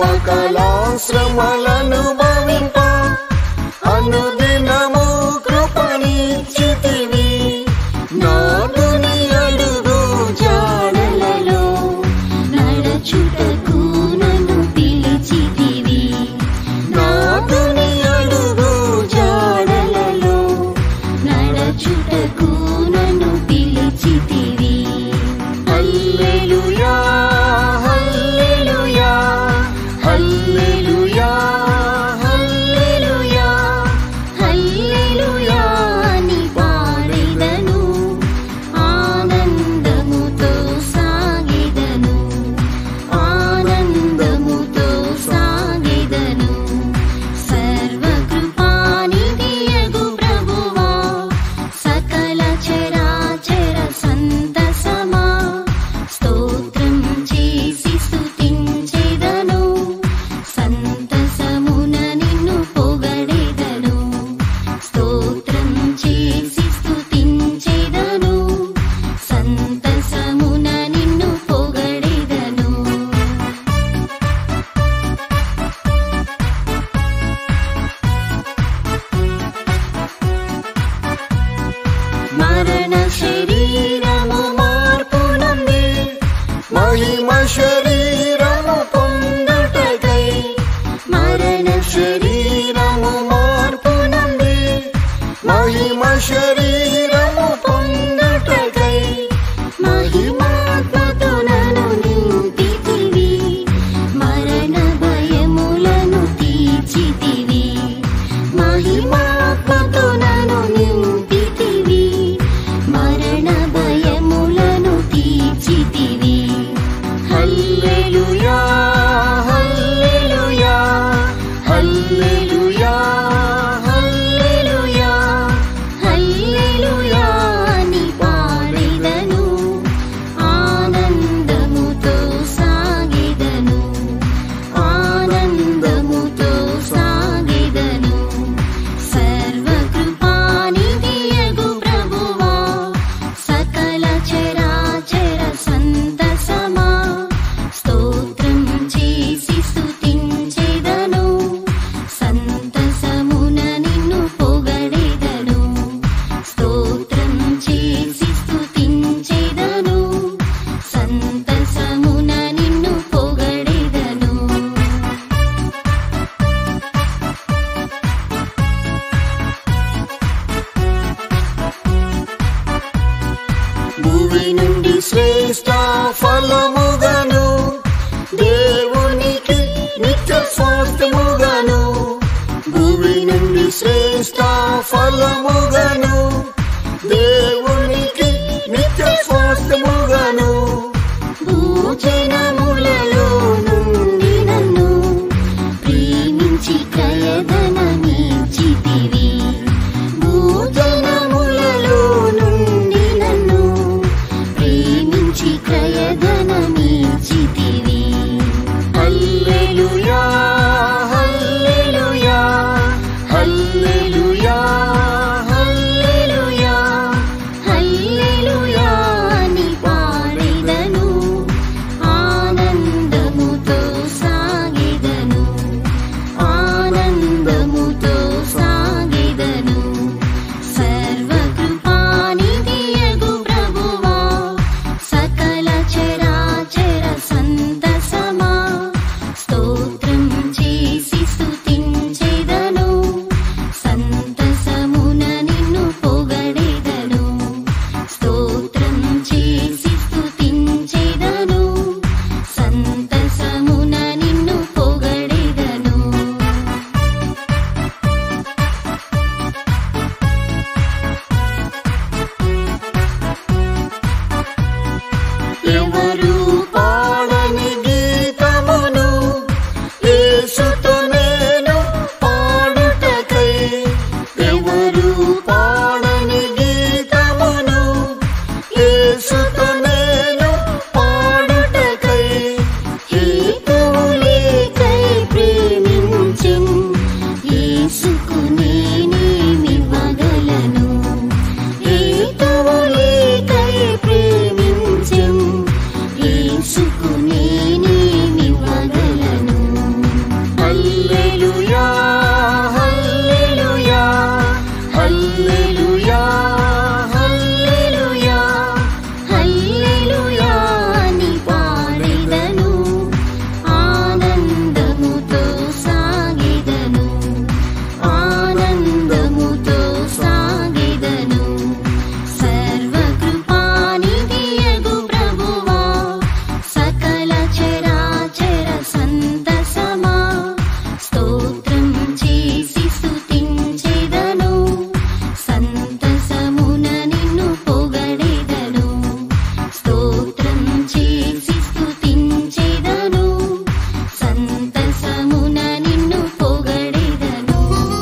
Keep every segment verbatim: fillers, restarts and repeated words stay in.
ఉపకలా శ్రమలను భవింప అనుదినము కృపనిచ్చితివి. నాదుని అడుగు జాడలలో నడచుటకు నన్ను పిలిచితివి. నాదుని అడుగు జాడలలో నడచుటకు నన్ను పిలిచితివి. హల్లెలూయా హల్లెలూయా హల్లెలూయా హల్లెలూయా హల్లెలూయా అని పాడెదను, ఆనందముతో సాగెదను, ఆనందముతో సాగెదను. సర్వకృపానిధియగు ప్రభువా, సకల చరాచర సంతసమా, స్తోత్రం చేసి స్తుతించెదను, సంతసమున నిన్ను పొగడెదను. స్తోత్రం చేసి స్తుతించెదను, సంతసమున నిన్ను పొగడెదను. మరణ శరీరము మార్పు నుండి మహిమ శరీరము పొందుటకై, మరణ శరీరము మార్పు నుండి మహిమ శరీరము పొందుటకై, మహిమాత్మతో నన్ను నింపితివి, మరణ భయములను తీర్చితివి. మహిమాత్మతో నన్ను నింపితివి, మరణ భయములను తీర్చితివి. హల్లెలూయా హల్లెలూయా హల్లెలూయా హల్లెలూయా హల్లెలూయా అని పాడెదను, ఆనందముతో సాగెదను, ఆనందముతో సాగెదను. సర్వకృపానిధియగు ప్రభువా, సకల చరాచర సంతసమా, స్తోత్రం చేసి స్తుతించెదను, సంతసమున నిన్ను పొగడెదను. స్తోత్రం చేసి స్తుతించెదను, సంతసమున నిన్ను పొగడెదను. భూమి నుండి శ్రేష్ఠ ఫలముగను, దేవునికి నిత్య స్వాస్థ్యముగను. భూమి నుండి శ్రేష్ఠ ఫలముగను, దేవునికి నిత్య స్వాస్థ్యముగను. భూజనములలో నుండి నన్ను ప్రేమించి క్రయధనమిచ్చితివి. భూజనములలో నుండి నన్ను ప్రేమించి క్రయధనమిచ్చితివి. హల్లెలూయా హల్లెలూయా హల్లెలూయా హల్లెలూయా హల్లెలూయా హల్లెలూయా హల్లెలూయా హల్లెలూయా హల్లెలూయా అని పాడెదను ఆనందముతో సాగెదను ఆనందముతో సాగెదను సర్వకృపానిధియగు ప్రభువా సకల చరాచర సంతసమా స్తోత్రం చేసి స్తుతించెదను సంతసమున నిన్ను పొగడెదను స్తోత్రం చేసి స్తుతించెదను సంతసమున నిన్ను పొగడెదను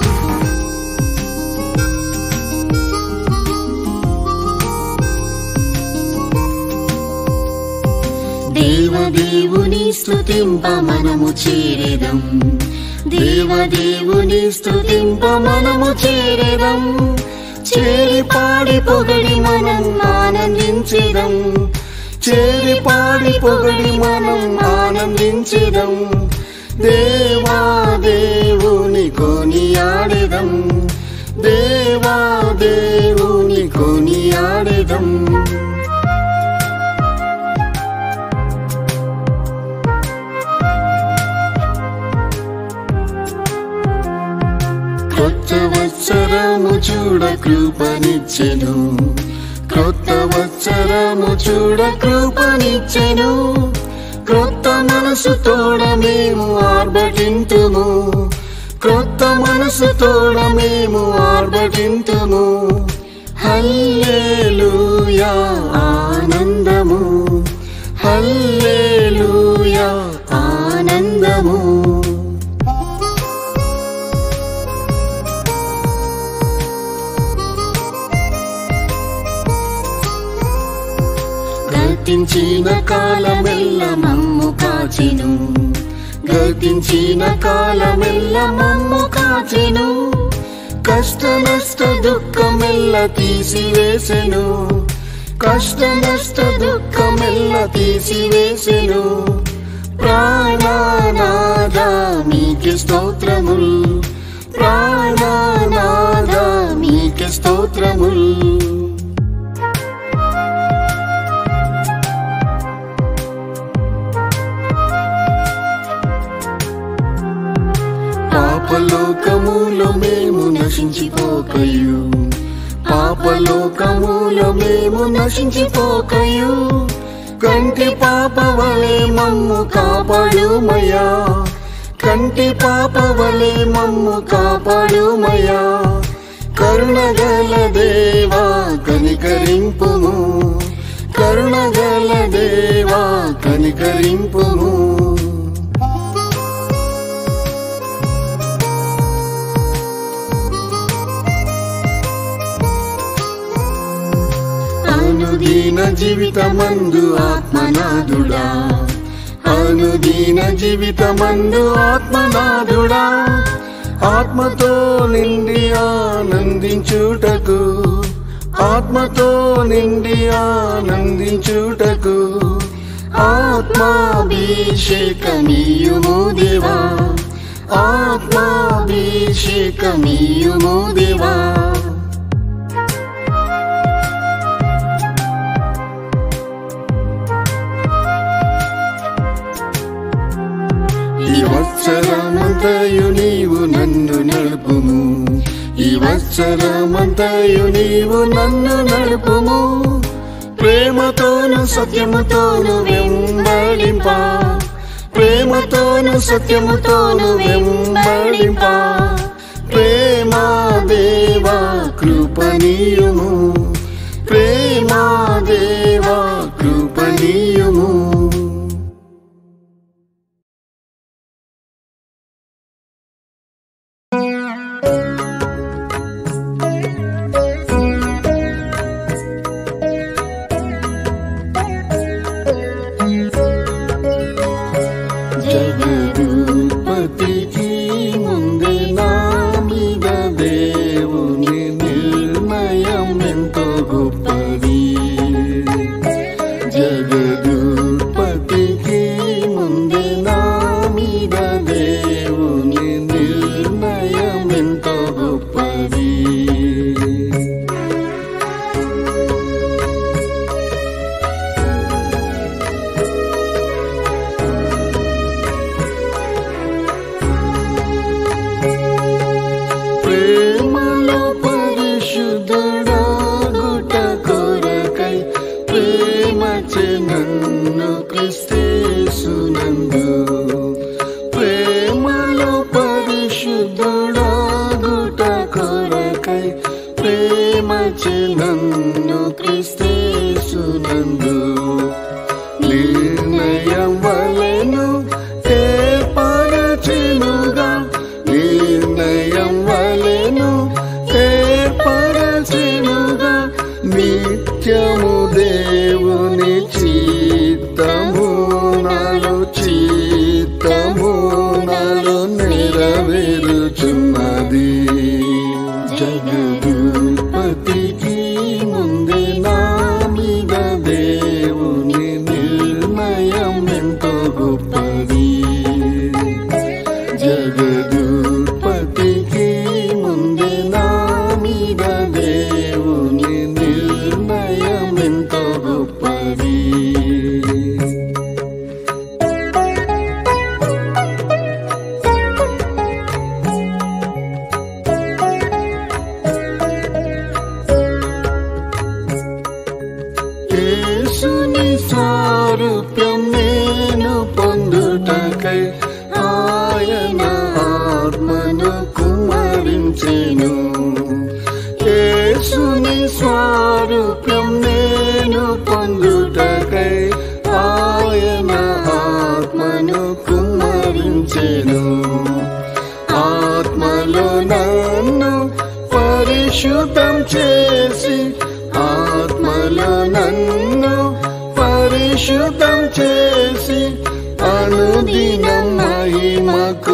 దేవదేవుని స్తుతింప మనము చేరెదం దేవదేవుని స్తుతింప మనము చేరెదం చేరి పాడి పొగడి మనం ఆనందించెదం చేరి పాడి పొగడి మనం ఆనందించెదం దేవా దేవుని కొనియాడెదం దేవా దేవుని కొనియాడెదం క్రొత్త వత్సరము చూడ కృపనిచ్చెను క్రొత్త వత్సరము చూడ కృపనిచ్చెను క్రొత్త మనసు తోడ మేము ఆర్భటింతుము క్రొత్త మనసు తోడ మేము ఆర్భటింతుము హల్లెలూయా ఆనందము హల్లెలూయా ఆనందము గతించిన కాలమెల్ల మమ్ము కాచెను గతించిన కాలమెల్ల మమ్ము కాచెను కష్ట నష్ట దుఃఖమెల్ల తీసివేసెను కష్ట నష్ట దుఃఖమెల్ల తీసివేసెను ప్రాణనాథా మీకే స్తోత్రముల్ ప్రాణనాథా మీకే స్తోత్రముల్ పాపలోకములో మేము నశించిపోకయు పాపలోకములో మేము నశించిపోకయు కంటి పాప వలె మమ్ము కాపాడుమయ్యా కంటి పాప వలె మమ్ము కాపాడుమయ్యా కరుణగల దేవా కనికరింపుము కరుణగల దేవా కనికరింపుము అనుదీన జీవితమందు ఆత్మనాథుడా అనుదీన జీవితమందు ఆత్మనాథుడా ఆత్మతో నిండి ఆనందించుటకు ఆత్మతో నిండి ఆనందించుటకు ఆత్మాభిషేకమీయుము దేవా ఆత్మాభిషేకమీయుము దేవా ఈ వత్సరమంతయు నీవు నన్ను నడుపుము ఈ వత్సరమంతయు నీవు నన్ను నడుపుము ప్రేమతోను సత్యముతోను వెంబడింప ప్రేమతోను సత్యముతోను వెంబడింప ప్రేమా దేవా కృపణీయుము ప్రేమా దేవా కృపణీయుము జగదుపతికి ముందే నా మీద దేవుని నిర్ణయం ప్రేమలో పరిశుద్ధుడాగుట కొరకై ప్రేమచే నన్ను క్రీస్తేసునందు ప్రేమలో పరిశుద్ధుడాగుట కొరకై ప్రేమచే నన్ను క్రీస్తేసునందు నిర్ణయం వలెను ఏర్పరచెనుగా నిర్ణయం వలెను ఏర్పరచెనుగా నిత్యము దేవుని చిత్తము నాలో చిత్తము నాలో నెరవేరుచున్నది జగదుపతికి ముందే నా మీద దేవుని నిర్ణయం ఎంతో గొప్పది జగదుపతికి ముందే నా మీద దేవుని నిర్ణయం ఎంతో గొప్పది యేసుని సారూప్యం నేను పొందుటకై ఆయన ఆత్మను కుమ్మరించెను యేసుని సారూప్యం నేను పొందుటకై ఆయన ఆత్మను కుమ్మరించెను ఆత్మలో నన్ను పరిశుద్ధం చేసి ఆత్మలో నన్ను పరిశుద్ధం చేసి అనుదినం మహిమకు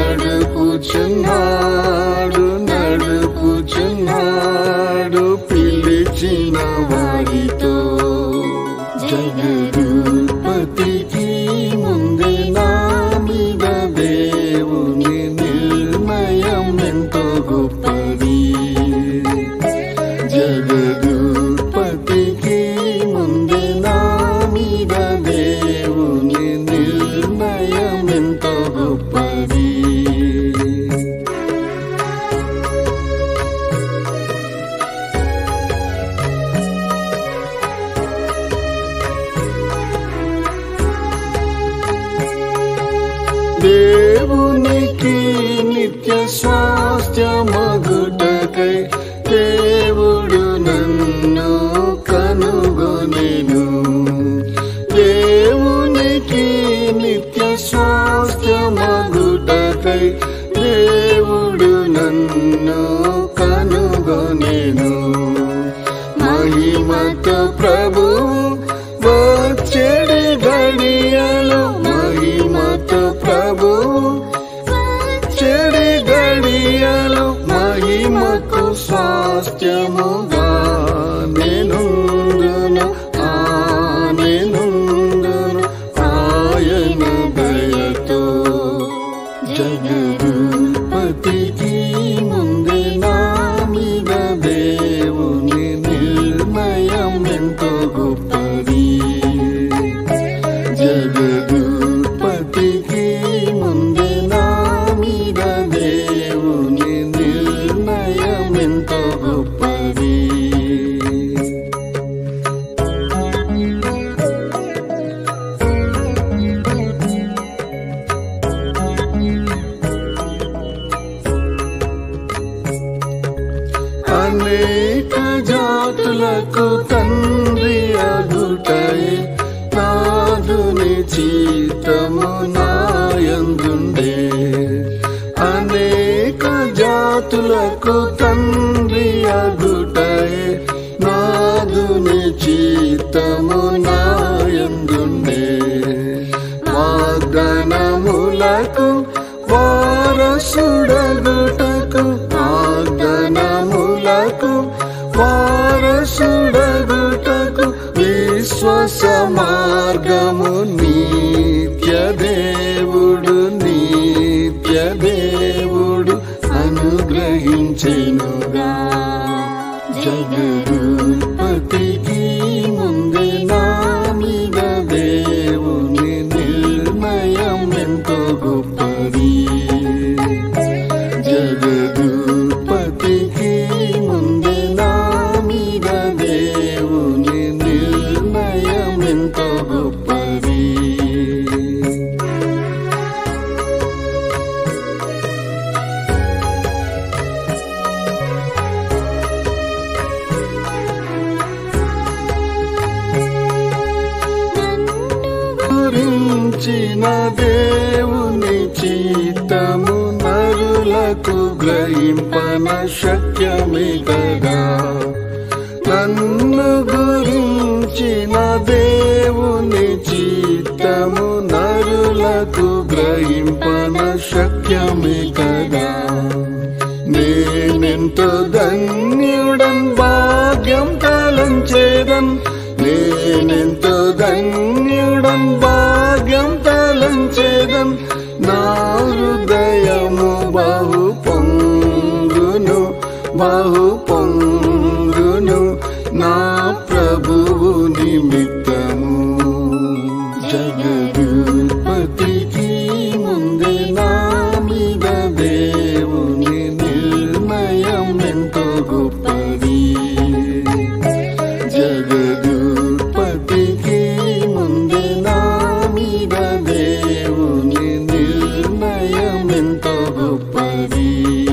నడుపుచున్నాడు నడుపుచున్నాడు పిలిచిన వారితో జగదుపతికి ముందే నా మీద దేవుని నిర్ణయం ఎంతో గొప్పది జగదుపతికి ముందే నా మీద దేవుని నిర్ణయం ఎంతో గొప్పది దేవునికి నిత్య స్వాస్థ్యమగుటకై దేవుడు నన్ను కనుగొనెను దేవునికి నిత్య స్వాస్థ్యమగుటకై దేవుడు నన్ను కనుగొనెను మహిమతో ప్రభువు వచ్చెడి గడియలో మహిమతో ప్రభువు వచ్చెడి గడియలో మహిమకు స్వాస్థ్యముగా నేనుందును ఆ నేనుందును ఆయన దయతో జగదుపతికి ముందే నా మీద దేవుని నిర్ణయం ఎంతో గొప్పది జగదుపతికి ముందే నా మీద దేవుని నిర్ణయం ఎంతో గొప్పది అనేక జాతులకు తండ్రి అగుటయే నాదుని చిత్తము నాయందుండే అనేక జాతులకు తండ్రి అగుటయే నాదుని చిత్తము నాయందుండే వాగ్దానములకు వారసుడగుటకు వాగ్దానములకు వారసుడగుటకు విశ్వాస మార్గము నిత్య దేవుడు నిత్య దేవుడు అనుగ్రహించెనుగా జగదుపతికి ముందే నా మీద దేవుని నిర్ణయం ఎంతో గొప్పది జగదుపతి గురించిన దేవుని చిత్తము నరులకు గ్రహింపన శక్యమే కదా. నన్ను గురించిన దేవుని చిత్తము నరులకు గ్రహింపన శక్యమే కదా. నేనెంతో ధన్యుడన్ భాగ్యం తలంచేదన్, నేనెంతో ధన్యుడన్ భాగ్యం తలంచేదన్. నా హృదయము బహు పొంగును బహు పొంగును నా ప్రభువు నిమిత్తము. జగదుపతికి ముందే నా మీద దేవుని నిర్ణయం ఎంతో గొప్పది. జగదుపతికి ముందే నా మీద దేవుని నిర్ణయం ఎంతో గొప్పది.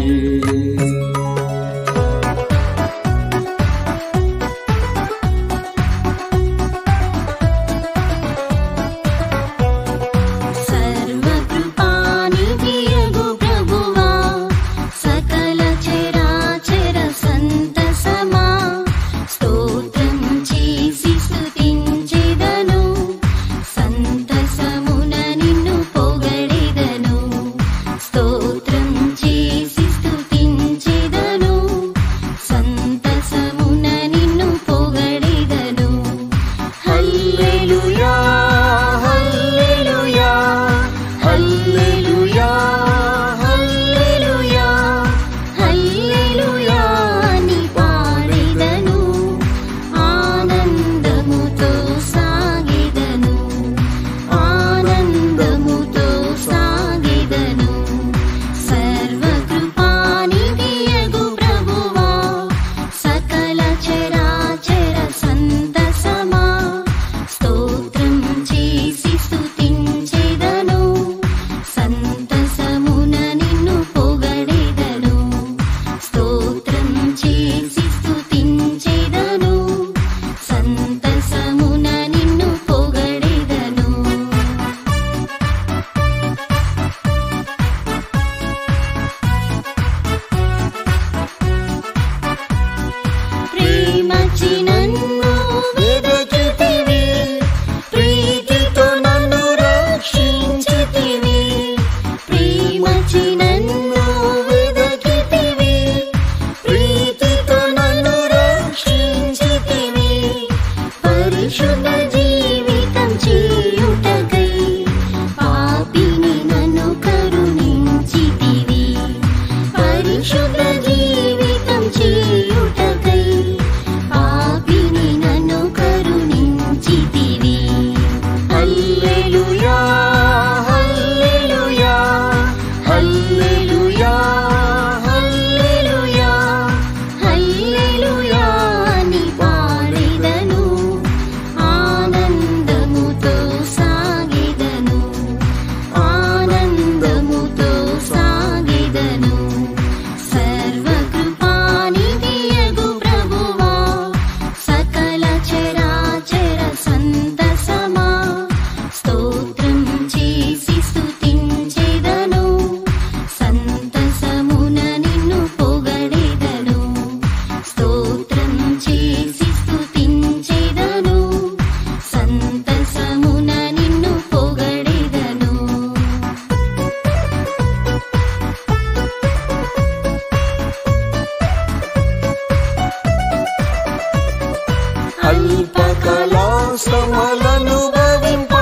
అల్పకాల శ్రమలను భవింప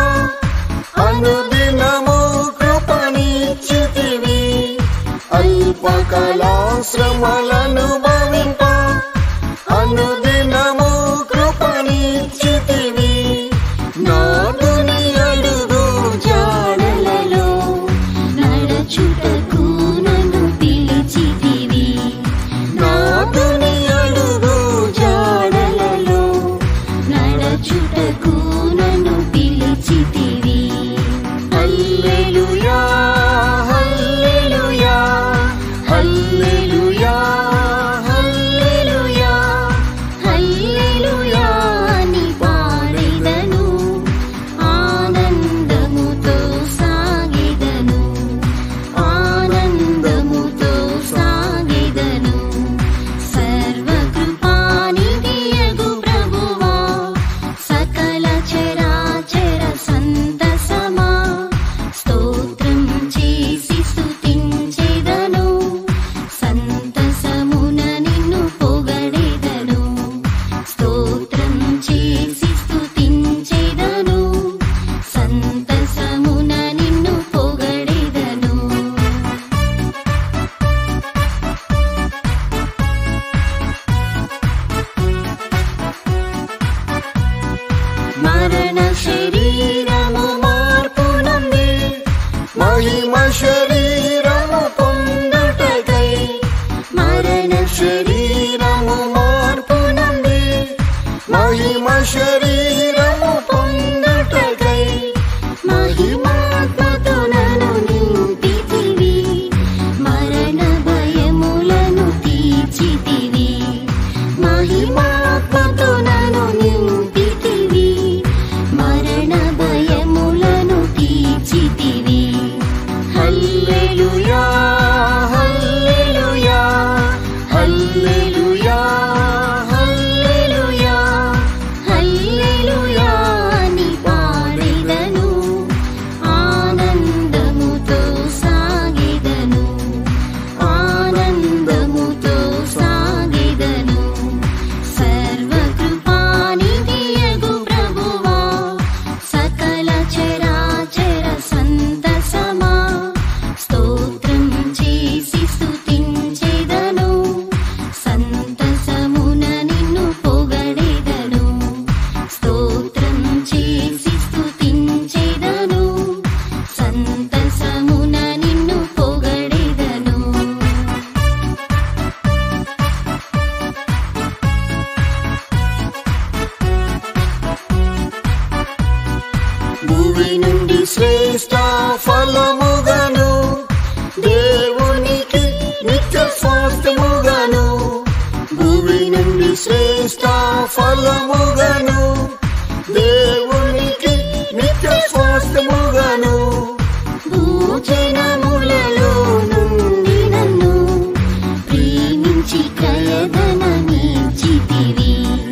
అనుదినము కృపనిచ్చితివి. అల్పకాల శ్రమలను భవింప అనుదినము కృపనిచ్చితివి. నాదుని అడుగు జాడలలో నడచుటకు నన్ను పిలిచితివి. నాదుని అడుగు జాడలలో నడచుటకు నన్ను పిలిచితివి. హల్లెలూయా హల్లెలూయా హల్లెలూయా హల్లెలూయా శ్రేష్ట ఫలముగాను దేవునికి నిత్య స్వాస్థ్యముగాను భూజనములలో నుండి నన్ను ప్రేమించి క్రయధనమిచ్చితివి.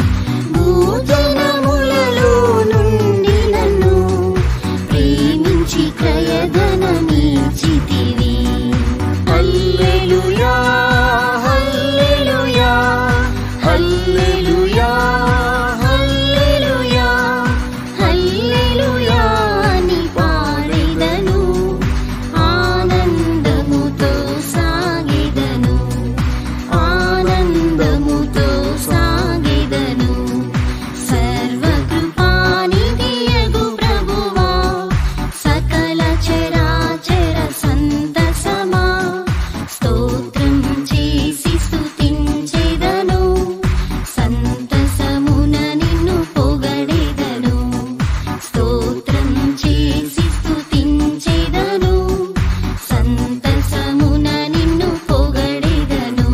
భూజనములలో నుండి నన్ను ప్రేమించి క్రయధనమిచ్చితివి. హల్లెలూయా హల్లెలూయా హల్లెలూయా హల్లెలూయా హల్లెలూయా అని పాడెదను, ఆనందముతో సాగెదను, ఆనందముతో సాగెదను. సర్వకృపానిధియగు ప్రభువా, సకల చరాచర సంతసమా, స్తోత్రం చేసి స్తుతించెదను, సంతసమున నిన్ను పొగడెదను. స్తోత్రం చేసి స్తుతించెదను, సంతసమున నిన్ను పొగడెదను.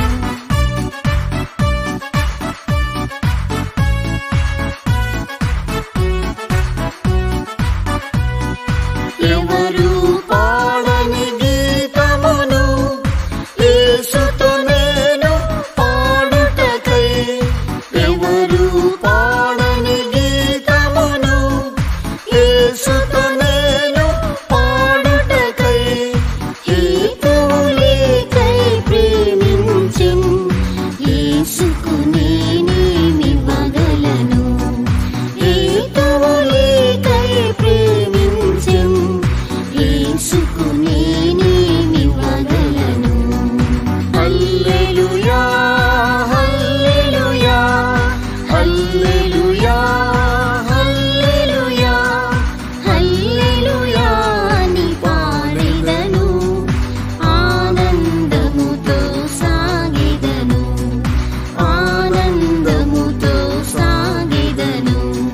ఎవరు పాడని గీతమును యేసుతో నేను పాడుటకై, ఎవరు పాడని గీతమును యేసుతో నేను పాడుటకై, హేతువు లేకై ప్రేమించెను, యేసుకు నేనేమివ్వగలను. హేతువు లేకై ప్రేమించెను, యేసుకు నేనేమివ్వగలను. హల్లెలూయా హల్లెలూయా హల్లెలూయా హల్లెలూయా హల్లెలూయా అని పాడెదను, ఆనందముతో సాగెదను, ఆనందముతో సాగెదను.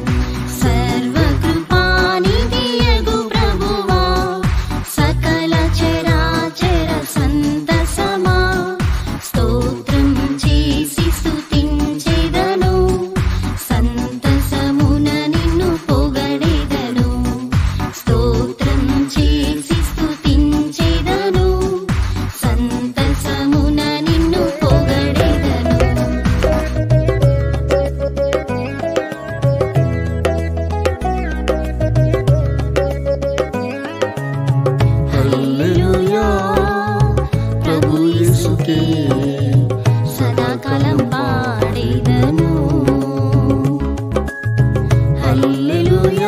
సర్వకృపానిధియగు ప్రభువా, సకల చరాచర సంతసమా, స్తోత్రం చేసి స్తుతించెదను, సంతసమున నిన్ను పొగడెదను. స్తోత్రం చేసి స్తుతించెదను, సంతసమున నిన్ను పొగడెదను. హల్లెలూయా ప్రభు యేసుకే సదాకాలం పాడెదను. హల్లెలూయా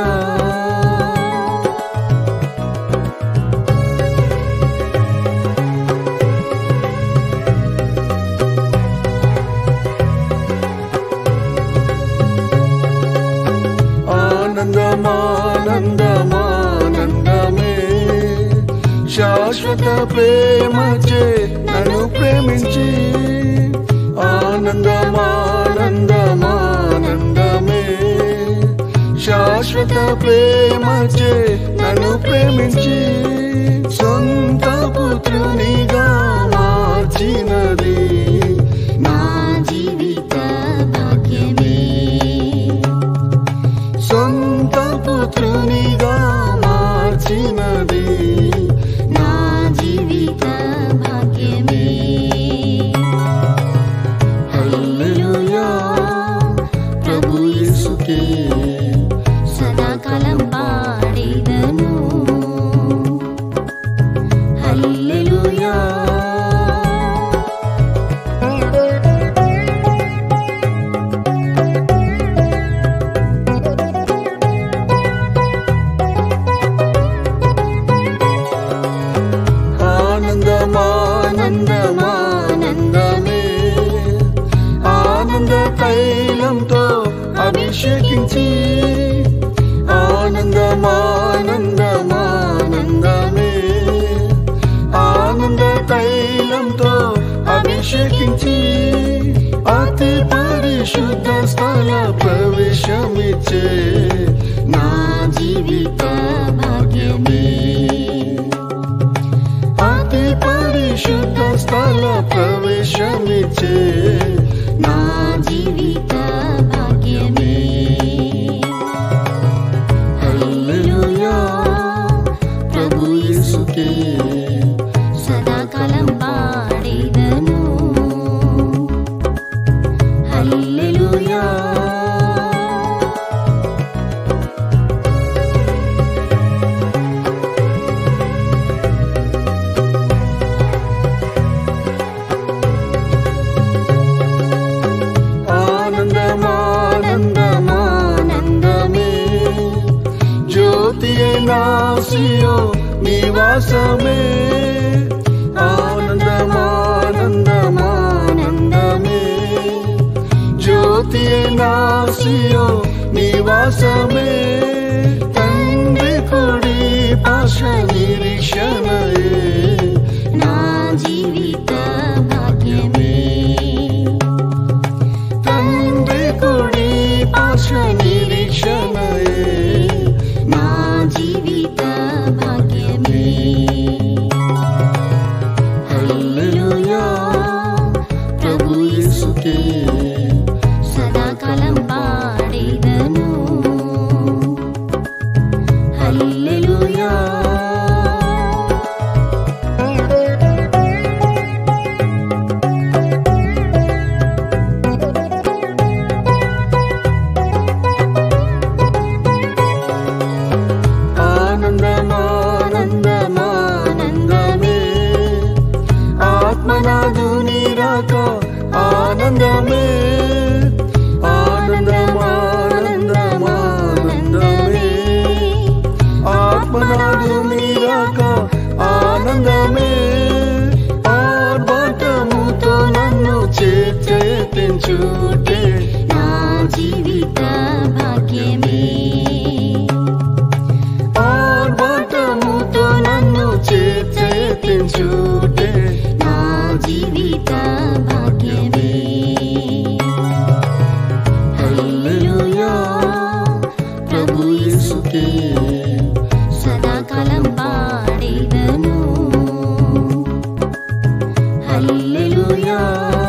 ఆనందమానందమానందమే శాశ్వత ప్రేమచే నన్ను ప్రేమించి, ఆనందమానందమానందమే శాశ్వత ప్రేమచే నన్ను ప్రేమించి, సొంత పుత్రునిగా మార్చినది నా జీవిత భాగ్యమే. సొంత పుత్రునిగా మార్చినది నా జీవిత భాగ్యమే. హల్లెలూయా ప్రభు యేసుకే సదాకాలం పాడెదను. హల్లెలూయా ఆనందమానందమానందమే ఆనంద తైలంతో అభిషేకించి, ఆనందమానందమానందమే ఆనంద తైలంతో అభిషేకించి, అతి పరిశుద్ధ స్థల ప్రవేశమిచ్చే నా జీవిత భాగ్యమే. అతి పరిశుద్ధ స్థల ప్రవేశమిచ్చే నా జీవిత నివాసమే ఆనందమానందమానందమే జ్యోతి నాసియో నివాసమే తండ్రి కుడి పాశ నిరీక్షణయే నా జీవిత భాగ్యమే తండ్రి కుడి పాశ నిరీక్షణయే నా జీవిత భాగ్యమే హల్లెలూయా ప్రభు యేసుకే సదాకాలం పాడేదను హల్లెలూయా ఆనందమానందమానందమే ఆత్మనాథుని రాక ఆనందమే ఆనందమానందమానందమే ఆత్మనాథుని రాక ఆనందమే ఆర్భాటముతో నన్ను చేర్చేతించుటే నా జీవిత భాగ్యమే ఆర్భాటముతో నన్ను చేర్చేతించుటే నా జీవిత భాగ్యమే హల్లెలూయా ప్రభు యేసుకే సదాకాలం పాడేదను హల్లెలూయా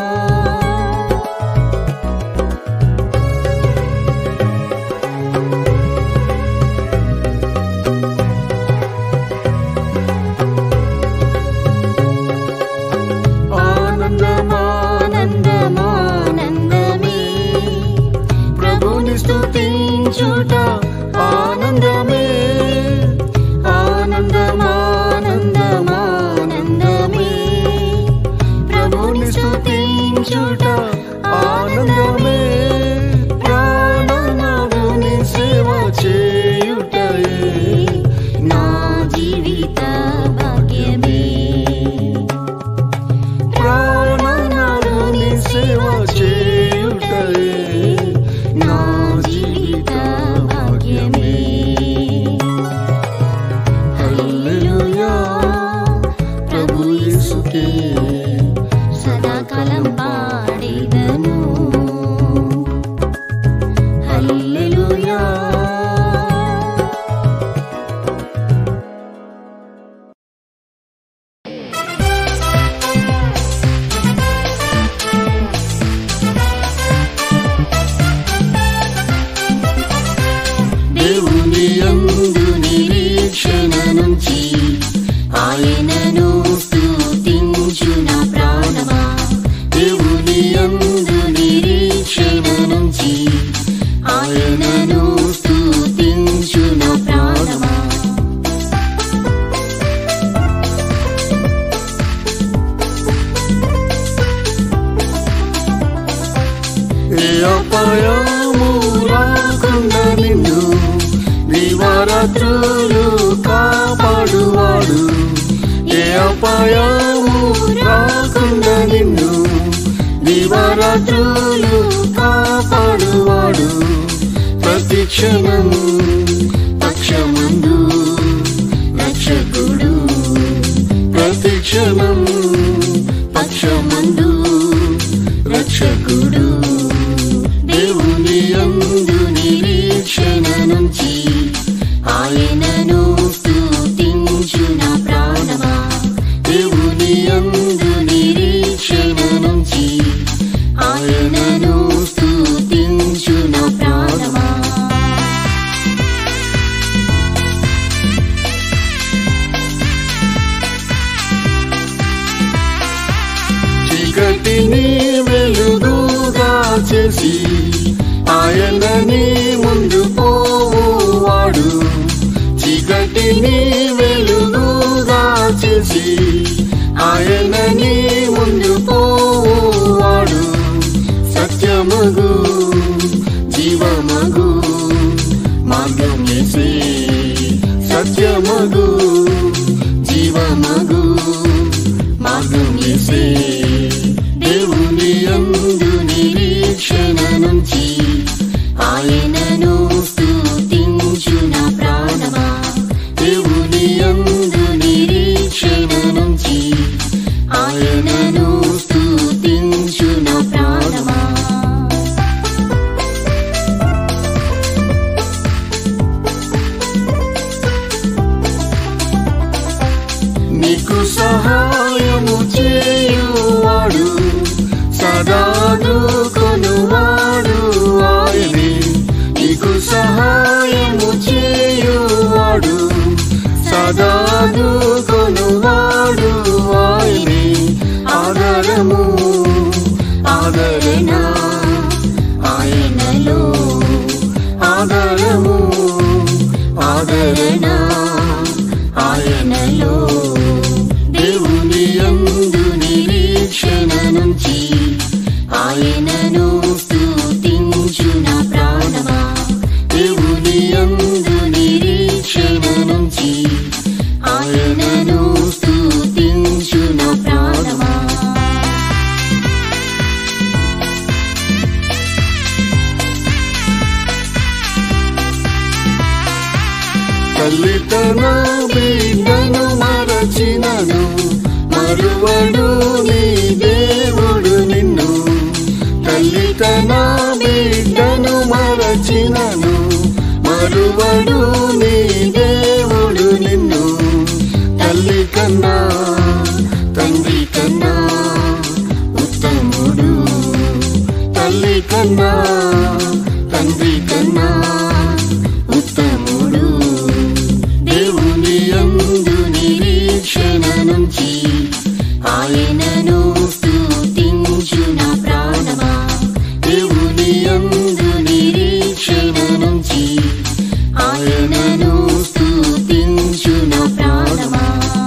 ఆనందమానందమానందమే ప్రభుని స్తుతించుట ఆనందమే ఆనందమానందమానందమే ప్రభుని స్తుతించుట ఆనందమే ప్రాణనాథుని సేవ చేయుటయే నా జీవిత భాగ్యమే ప్రాణనాథుని సేవ చేయుటయే నా జీవిత భాగ్యమే హల్లెలూయా ప్రభు యేసుకే సదాకాలం పాడేదను హల్లెలూయా దేవుని యందు నిరీక్షణ నుంచి ఆయనను స్తుతించు నా ప్రాణమా దేవుని యందు నిరీక్షణ నుంచి ఆయనను స్తుతించు నా ప్రాణమా ఏ అపాయము రాకుండా నిన్ను దివారాత్రులు కాపాడువాడు ఏ అపాయము రాకుండా నిన్ను దివారాత్రులు కాపాడువాడు ప్రతి క్షణం పక్షమందు రక్షకుడు ప్రతి క్షణం పక్షమందు రక్షకుడు దేవుని యందు నిరీక్షణ నుంచి ఆయనను స్తుతించు నా ప్రాణమా దేవుని యందు నిరీక్షణ నుంచి ఆయనను స్తుతించు నా ప్రాణమా చీకటిని వెలుగుగా చేసి ఆయనని ముందు పోవాడు చీకటిని వెలుగుగా చేసి ఆయనని ముందు పోవాడు సత్యమగు జీవమగు మార్గం యేసే సత్యమగు జీవ ఆధారము ఆదరణ ఆయనలో ఆధారము ఆదరణ ఆయనలో దేవుని యందు నిరీక్షణ నుంచి ఆయనను స్తుతించు నా ప్రాణమా దేవుని యందు నిరీక్షణ నుంచి ఆయనను స్తుతించు నా ప్రాణమా తల్లి తన బిడ్డను మరచినను మరువడు నీ దేవుడు నిన్ను తల్లి తన బిడ్డను మరచినను మరువడు నీ దేవుడు నిన్ను తల్లి కన్నా తండ్రి కన్నా ఉత్తముడు తల్లి కన్నా తండ్రి కన్నా ఉత్తముడు దేవుని యందు నిరీక్షణ నుంచి ఆయనను స్తుతించు నా ప్రాణమా దేవుని యందు నిరీక్షణ నుంచి ఆయనను స్తుతించు నా ప్రాణమా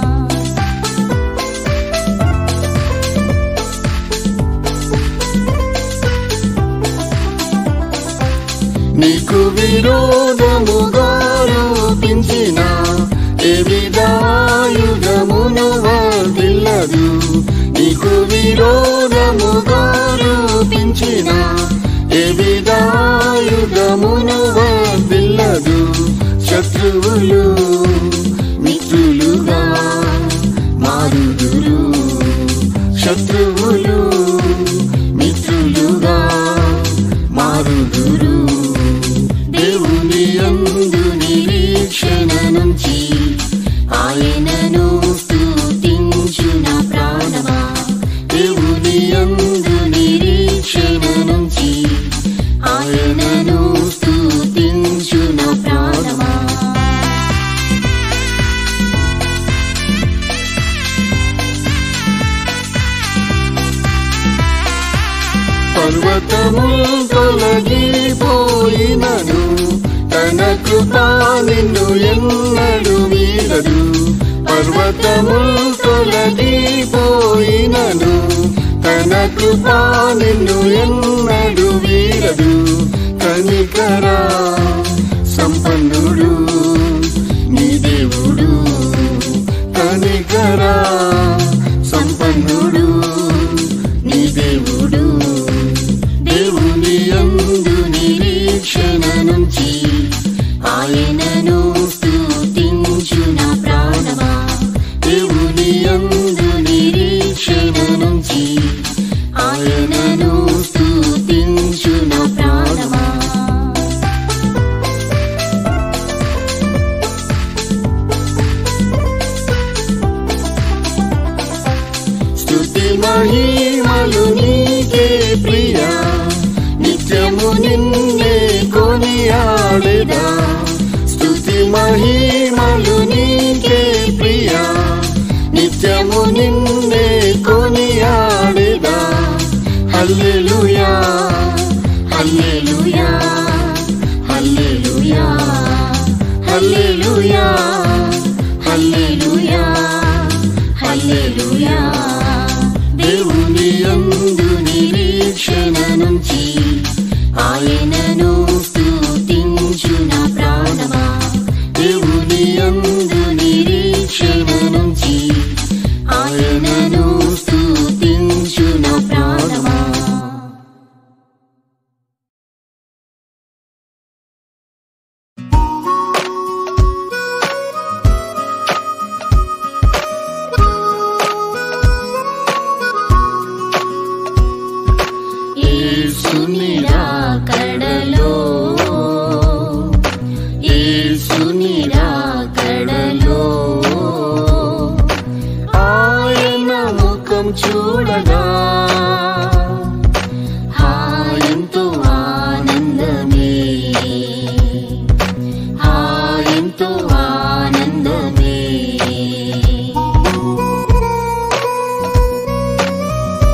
నీకు విరోధముగా రూపించిన ఏ విధాయుధమును వర్ధిల్లదు నీకు విరోధముగా రూపించిన ఏ విధాయుధమును వర్ధిల్లదు శత్రువులు మిత్రులుగా మారుదురు శత్రువులు మిత్రులుగా మారుదురు దేవుని యందు నిరీక్షణ నుంచి ఆయనను స్తుతించు నా ప్రాణమా దేవుని యందు నిరీక్షణ నుంచి ఆయనను స్తుతించు నా ప్రాణమా పర్వతములు తొలగిపోయినను తన కృపా నిన్ను ఎన్నడు వీడదు పర్వతములు తొలగిపోయినను తన కృపా నిన్ను ఎన్నడు వీడదు కనికరా సంపన్నుడు నీ దేవుడు కనికరా సంపన్నుడు నీ దేవుడు దేవుని యందు నిరీక్షణ నుంచి ఆయనను స్తుతించు నా ప్రాణమా దేవుని యందు నిరీక్షణ నుంచి ఆయనను స్తుతించు నా ప్రాణమా స్తుతి మహిమలు నీకే ప్రియా నిత్యము నిన్నే కొనియాడెదా స్తుతి మహిమలు నీకే ప్రియా నిత్యము నిన్నే కొనియాడెదా హల్లెలూయా హల్లెలూయా హల్లెలూయా హల్లెలూయా హల్లెలూయా హల్లెలూయా దేవుని యందు నిరీక్షణ నుంచి ఆయనను స్తుతించు నా ప్రాణమా దేవుని యందు నిరీక్షణ నుంచి ఆయనను స్తుతించు నా ప్రాణమా యేసుని రాకడలో యేసుని రాకడలో ఆయన ముఖం చూడగా హాయంతో ఆనందమే హాయంతో ఆనందమే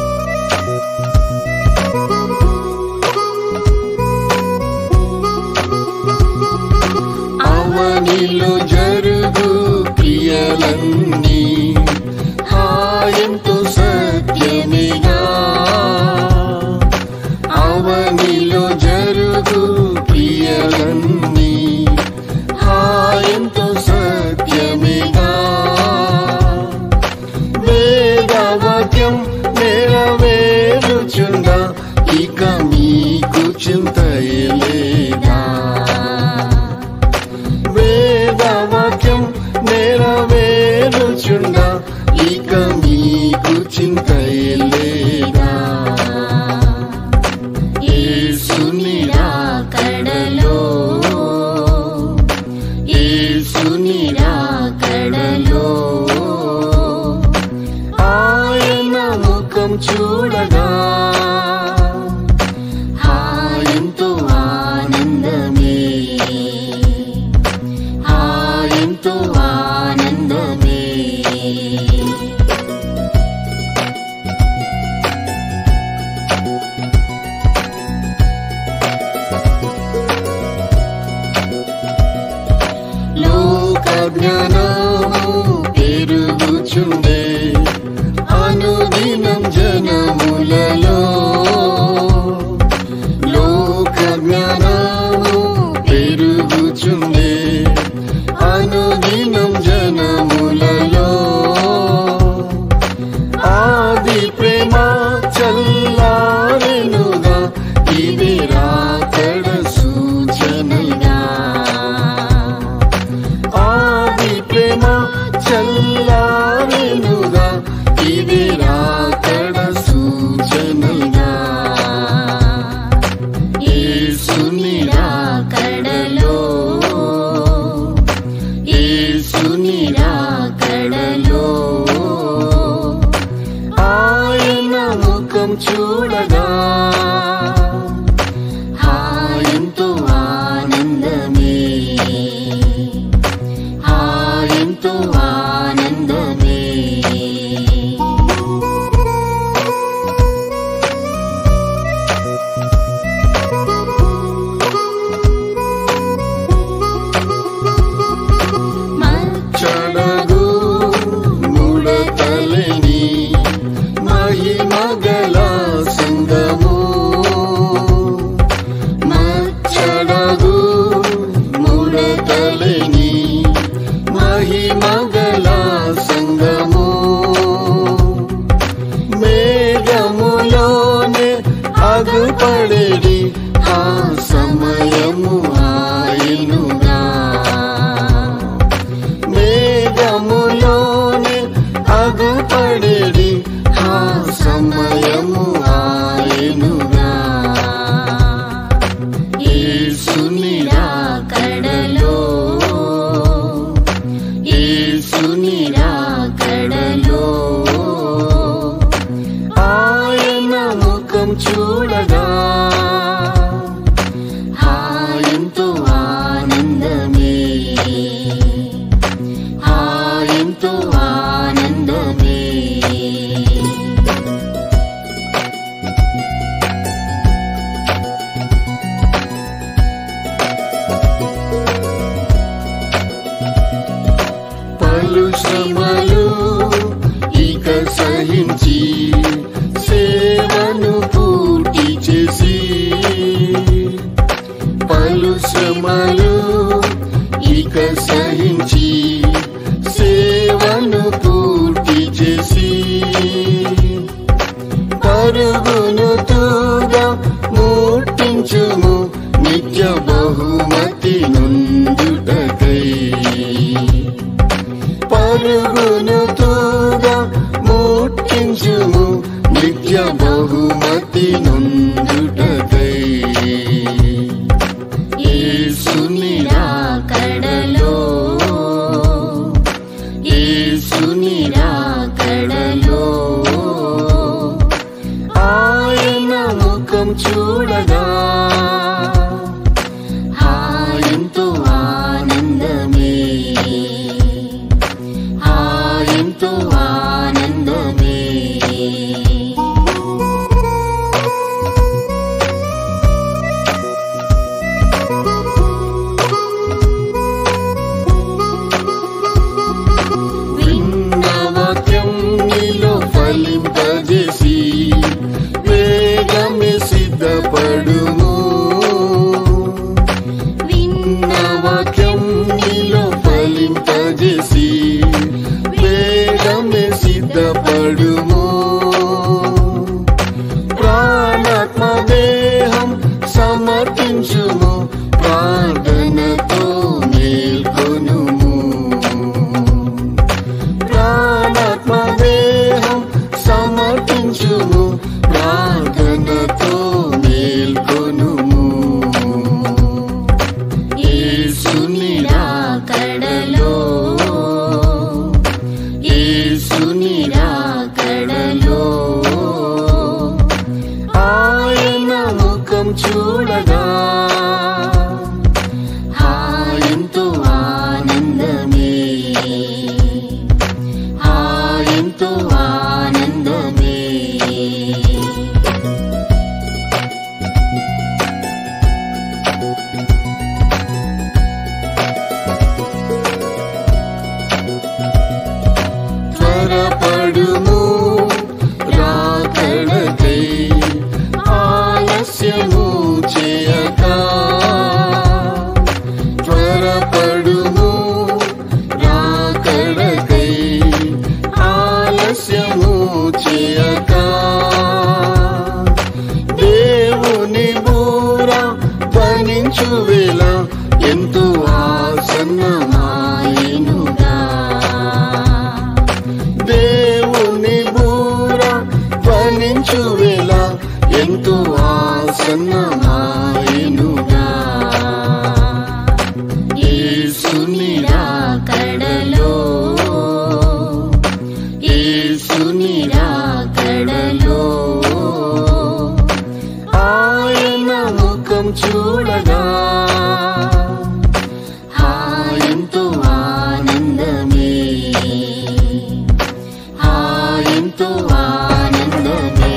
నెరవేరుచుండా ఇక మీకు చింతయే లేదా. వేదవాక్యం నెరవేరుచుండా ఇక మీకు చింతయే లేదా. యేసుని రాకడలో యేసుని రాకడలో ఆయన ముఖం చూడగా హాయంతో ఆనందమే హాయంతో ఆనందమే. లోక జ్ఞానము పెరుగుచుండే అనుదినం జనములలో. లోక జ్ఞానము పెరుగుచుండే అనుదినం జనములలో. ఆది ప్రేమ చల్లారెనుగా ఇది రాకడ సూచనగా. ఆది ప్రేమ చల్లారెనుగా ఇది రాకడ సూచనగా. యేసుని రాకడలో యేసుని రాకడలో ఆయన ముఖం చూడగా హాయంతో ఆనందమే హాయంతో ఆనందమే. మచ్చడగు ముడతలేని మహిమగల సంగము. మచ్చడగు ముడతలేని మహిమగల సంగము. మేఘములోనే అగుపడేది ఆ సమయము ఆయనుగా. మేఘములోనే అగుపడేది ఆ సమయము ఆయనుగా. యేసుని రాకడలో యేసుని రాకడలో ఆయన ముఖం చూడగా హాయంతో ఆనందమే హాయంతో ఆనందమే. పలు శ్రమలు ఇక సహించి సేవను పూర్తి చేసి. పలు శ్రమలు ఇక సహించి సేవను పూర్తి చేసి. పరుగును తూగా ముట్టించుము నిత్య బహుమతి నొందుటకై. పరుగును తూగా ముట్టించుము నిత్య బహుమతి నొందుటకై. యేసుని రాకడలో యేసుని రాకడలో ఆయన ముఖం చూడగా హాయంతో ఆనందమే హాయంతో ఆనందమే. విన్న వాక్యం నీలో ఫలింపజేసి వేగమే సిద్ధపడుము. దినము ప్రార్థనతో మేల్కొనుము. యేసుని రాకడలో యేసుని రాకడలో ఆయన ముఖం చూడగా హాయంతో ఆనందమే హాయంతో ఆనందమే. త్వరపడుము రాకడకై ఆలస్యము చేయక. త్వరపడుము రాకడకై ఆలస్యము చేయక. దేవుని బూర ధ్వనించు వేళ ఎంతో ఆసన్నమాయెనుగా. దేవుని బూర ధ్వనించు వేళ ఎంతో ఆసన్నమాయెనుగా. యేసుని రాకడలో యేసుని రాకడలో ఆయన ముఖం చూడగా హాయంతో ఆనందమే హాయంతో ఆనందమే.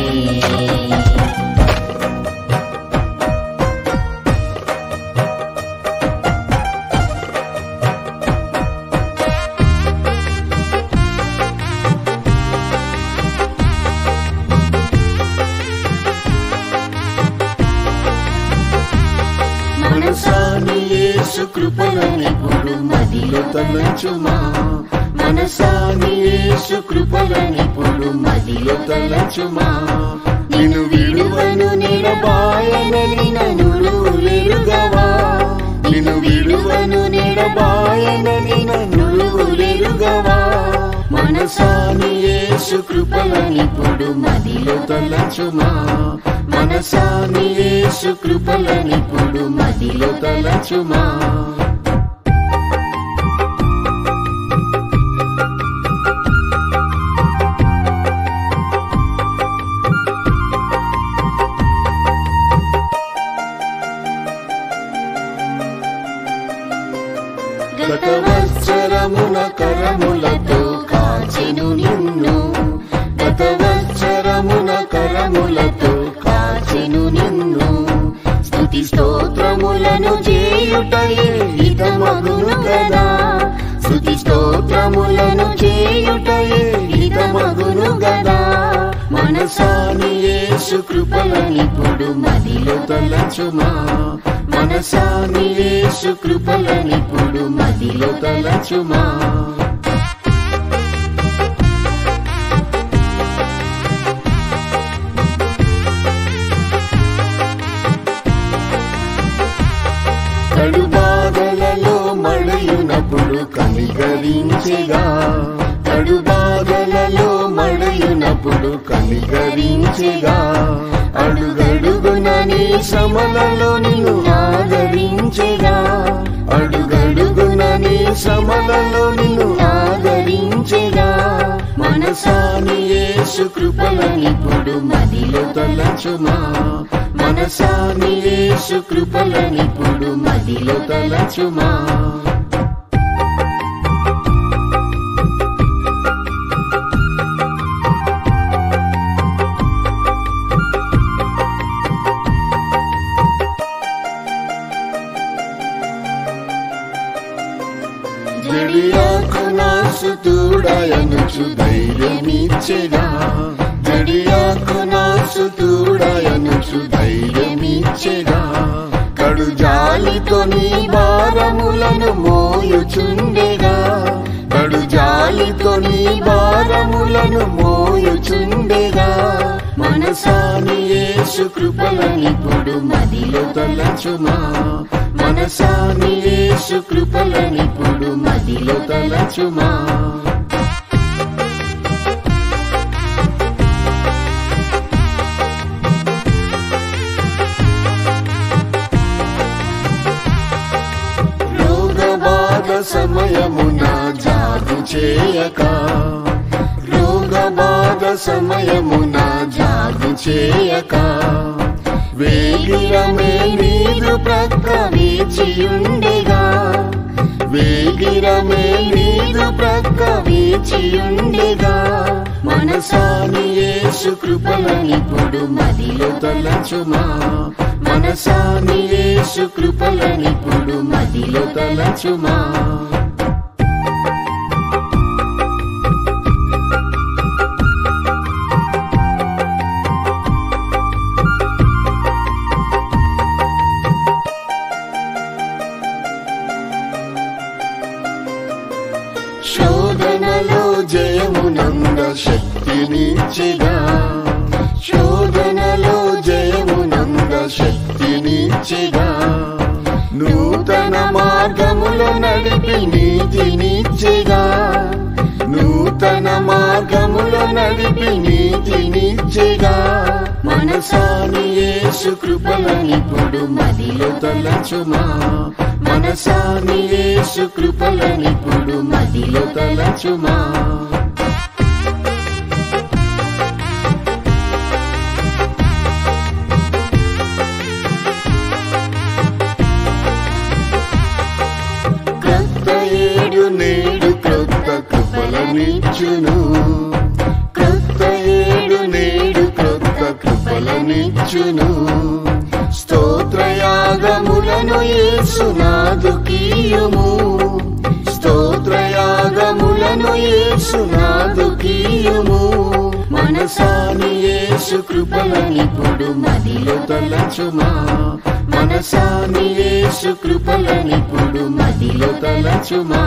మనసాని యేసు కృపలనిప్పుడు మదిలో తలంచుమా. మనసాని యేసు కృపలనిప్పుడు మదిలో తలంచుమా. నిన్ను విడువను నిడబాయనని నన్ను లేరుగవా. నిన్ను విడువను నిడబాయనని నన్ను లేరుగవా. మనసాని యేసు కృపలనిప్పుడు మదిలో తలంచుమా. మనసాని యేసు కృపలనిప్పుడు మదిలో తలంచుమా. గత వత్సరమున కరములతో కాచెను నిన్ను. గత వత్సరమున కరములతో కాచెను నిన్ను. స్తుతి స్తోత్రములను చేయుటయే హితమగును గదా. స్తుతి స్తోత్రములను చేయుటయే హితమగును గదా. మనసాని యేసు కృపలనిప్పుడు మదిలో తలంచుమా. మనసాని యేసు కృపలనిప్పుడు మదిలో తలంచుమా. కడుబాధలలో మడయునప్పుడు కనికరించెగా. కడుబాధలలో మడయునప్పుడు కనికరించెగా. అడుగడుగున నీ శ్రమలలో నిన్ను ఆదరించెగా. అడుగడుగున నీ శ్రమలలో నిన్ను ఆదరించెగా. మనసాని యేసు కృపలనిప్పుడు మదిలో తలంచుమా. మనసాని యేసు కృపలనిప్పుడు మదిలో తలంచుమా. జడియాకు నాసుతుడయనుచు ధైర్యమిచ్చెగా. జడియాకు నాసుతుడయనుచు ధైర్యమిచ్చెగా. కడు జాలితో నీ భారములను మోయుచుండెగా. కడు జాలితో నీ భారములను మోయుచుండెగా. మనసాని యేసు కృపలనిప్పుడు మదిలో తలంచుమా. మనసాని యేసు కృపలనిప్పుడు మదిలో తలంచుమా. సమయమున జాగు చేయక రోగ బాధ సమయమున జాగు చేయక వేగిరమే నీదు ప్రక్క వీచియుండెగా వేగిరమే నీదు ప్రక్క వీచియుండెగా మనసాని యేసు కృపలనిప్పుడు మదిలో తలచుమా మనసాని యేసు కృపలనిప్పుడు మదిలో తలచుమా శోధనలో జయమునంద శక్తినిచ్చిగా శోధనలో జయమునంద శక్తినిచ్చిగా నూతన మార్గములో నడిపి నీతినిచ్చిగా నూతన మార్గములో నడిపి నీతినిచ్చిగా మనసాని యేసు కృపలనిప్పుడు మదిలో తలచుమా మనసాని యేసు కృపలనిప్పుడు మదిలో తలచుమా క్రొత్త ఏడు నేడు క్రొత్త కృపలనిచ్చును క్రొత్త ఏడు నేడు క్రొత్త కృపలనిచ్చును స్తోత్రయాగములను యేసునాథుకీయుము స్తోత్రయాగములను యేసునాథుకీయుము మనసాని యేసు కృపలనిప్పుడు మదిలో తలచుమా మనసాని యేసు కృపలనిప్పుడు మదిలో తలచుమా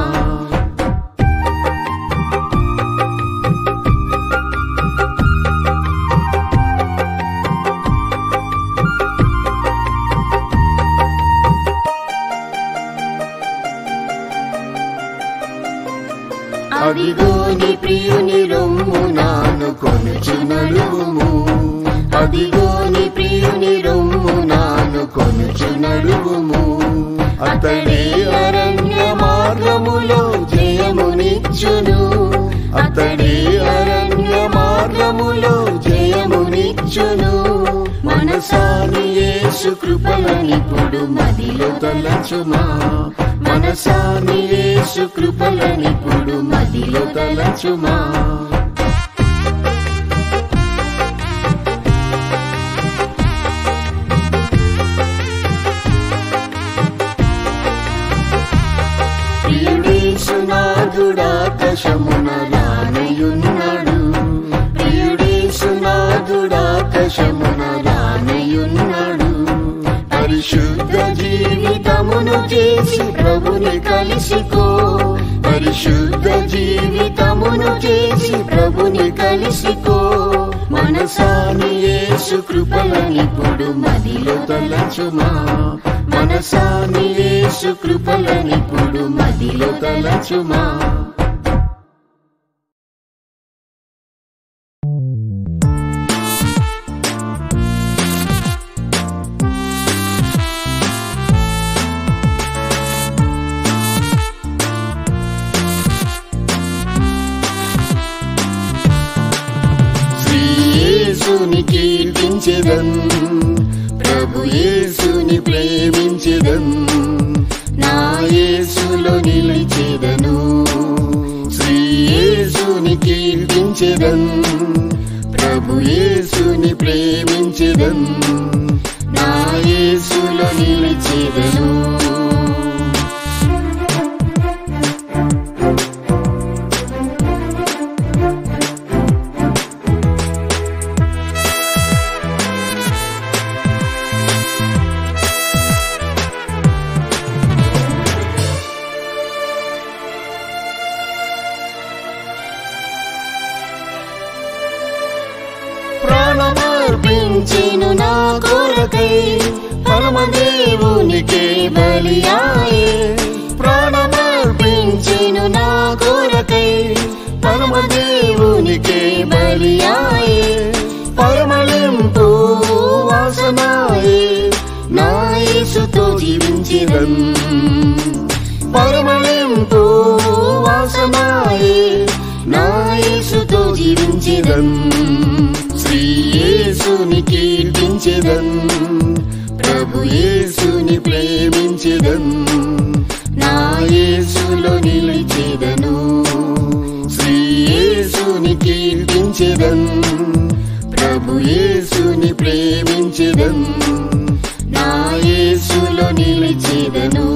అదిగో నీ ప్రియుని రొమ్ము నాను కొనుచు నడువుము అదిగో నీ ప్రియుని రొమ్ము నాను కొనుచు నడువుము అతడే అరణ్య మార్గములో జయమునిచ్చును అతడే అరణ్య మార్గములో జయమునిచ్చును మనసాని యేసు కృపలనిప్పుడు మదిలో తలచుమా మనసాని యేసు కృపలనిప్పుడు మదిలో తలచుమా ప్రియుడేసునాథుడాకాశమున రానయున్నాడు ప్రియుడేసునాథుడాకాశమున రానయున్నాడు పరిశుద్ధ జీవితమును చేసి ప్రభుని కలిసికో పరిశుద్ధ జీవితమును చేసి ప్రభుని కలిసికో మనసాని యేసు కృపలనిప్పుడు మదిలో తలచుమా మనసాని యేసు కృపలనిప్పుడు మదిలో తలచుమా యేసుని కీర్తించెదన్ ప్రభు యేసుని ప్రేమించెదన్ నా యేసులో నిలిచెదను శ్రీ యేసుని కీర్తించెదన్ ప్రభు యేసుని ప్రేమించెదన్ నా యేసులో నిలిచెదను ప్రాణమర్పించెను నా కొరకై పరమదేవునికే బలియాయే ప్రాణమర్పించెను నా కొరకై పరమదేవునికే బలియాయే పరమలింపు వాసనాయే నా యేసుతో జీవించెదన్ పరమలింపు పరిమళింపు వాసనాయే నా యేసుతో జీవించెదన్ శ్రీ యేసుని కీర్తించెదన్ ప్రభు యేసుని ప్రేమించెదన్ నా యేసులో నిలిచెదను శ్రీ యేసుని కీర్తించెదన్ ప్రభు యేసుని ప్రేమించెదన్ నా యేసులో నిలిచెదను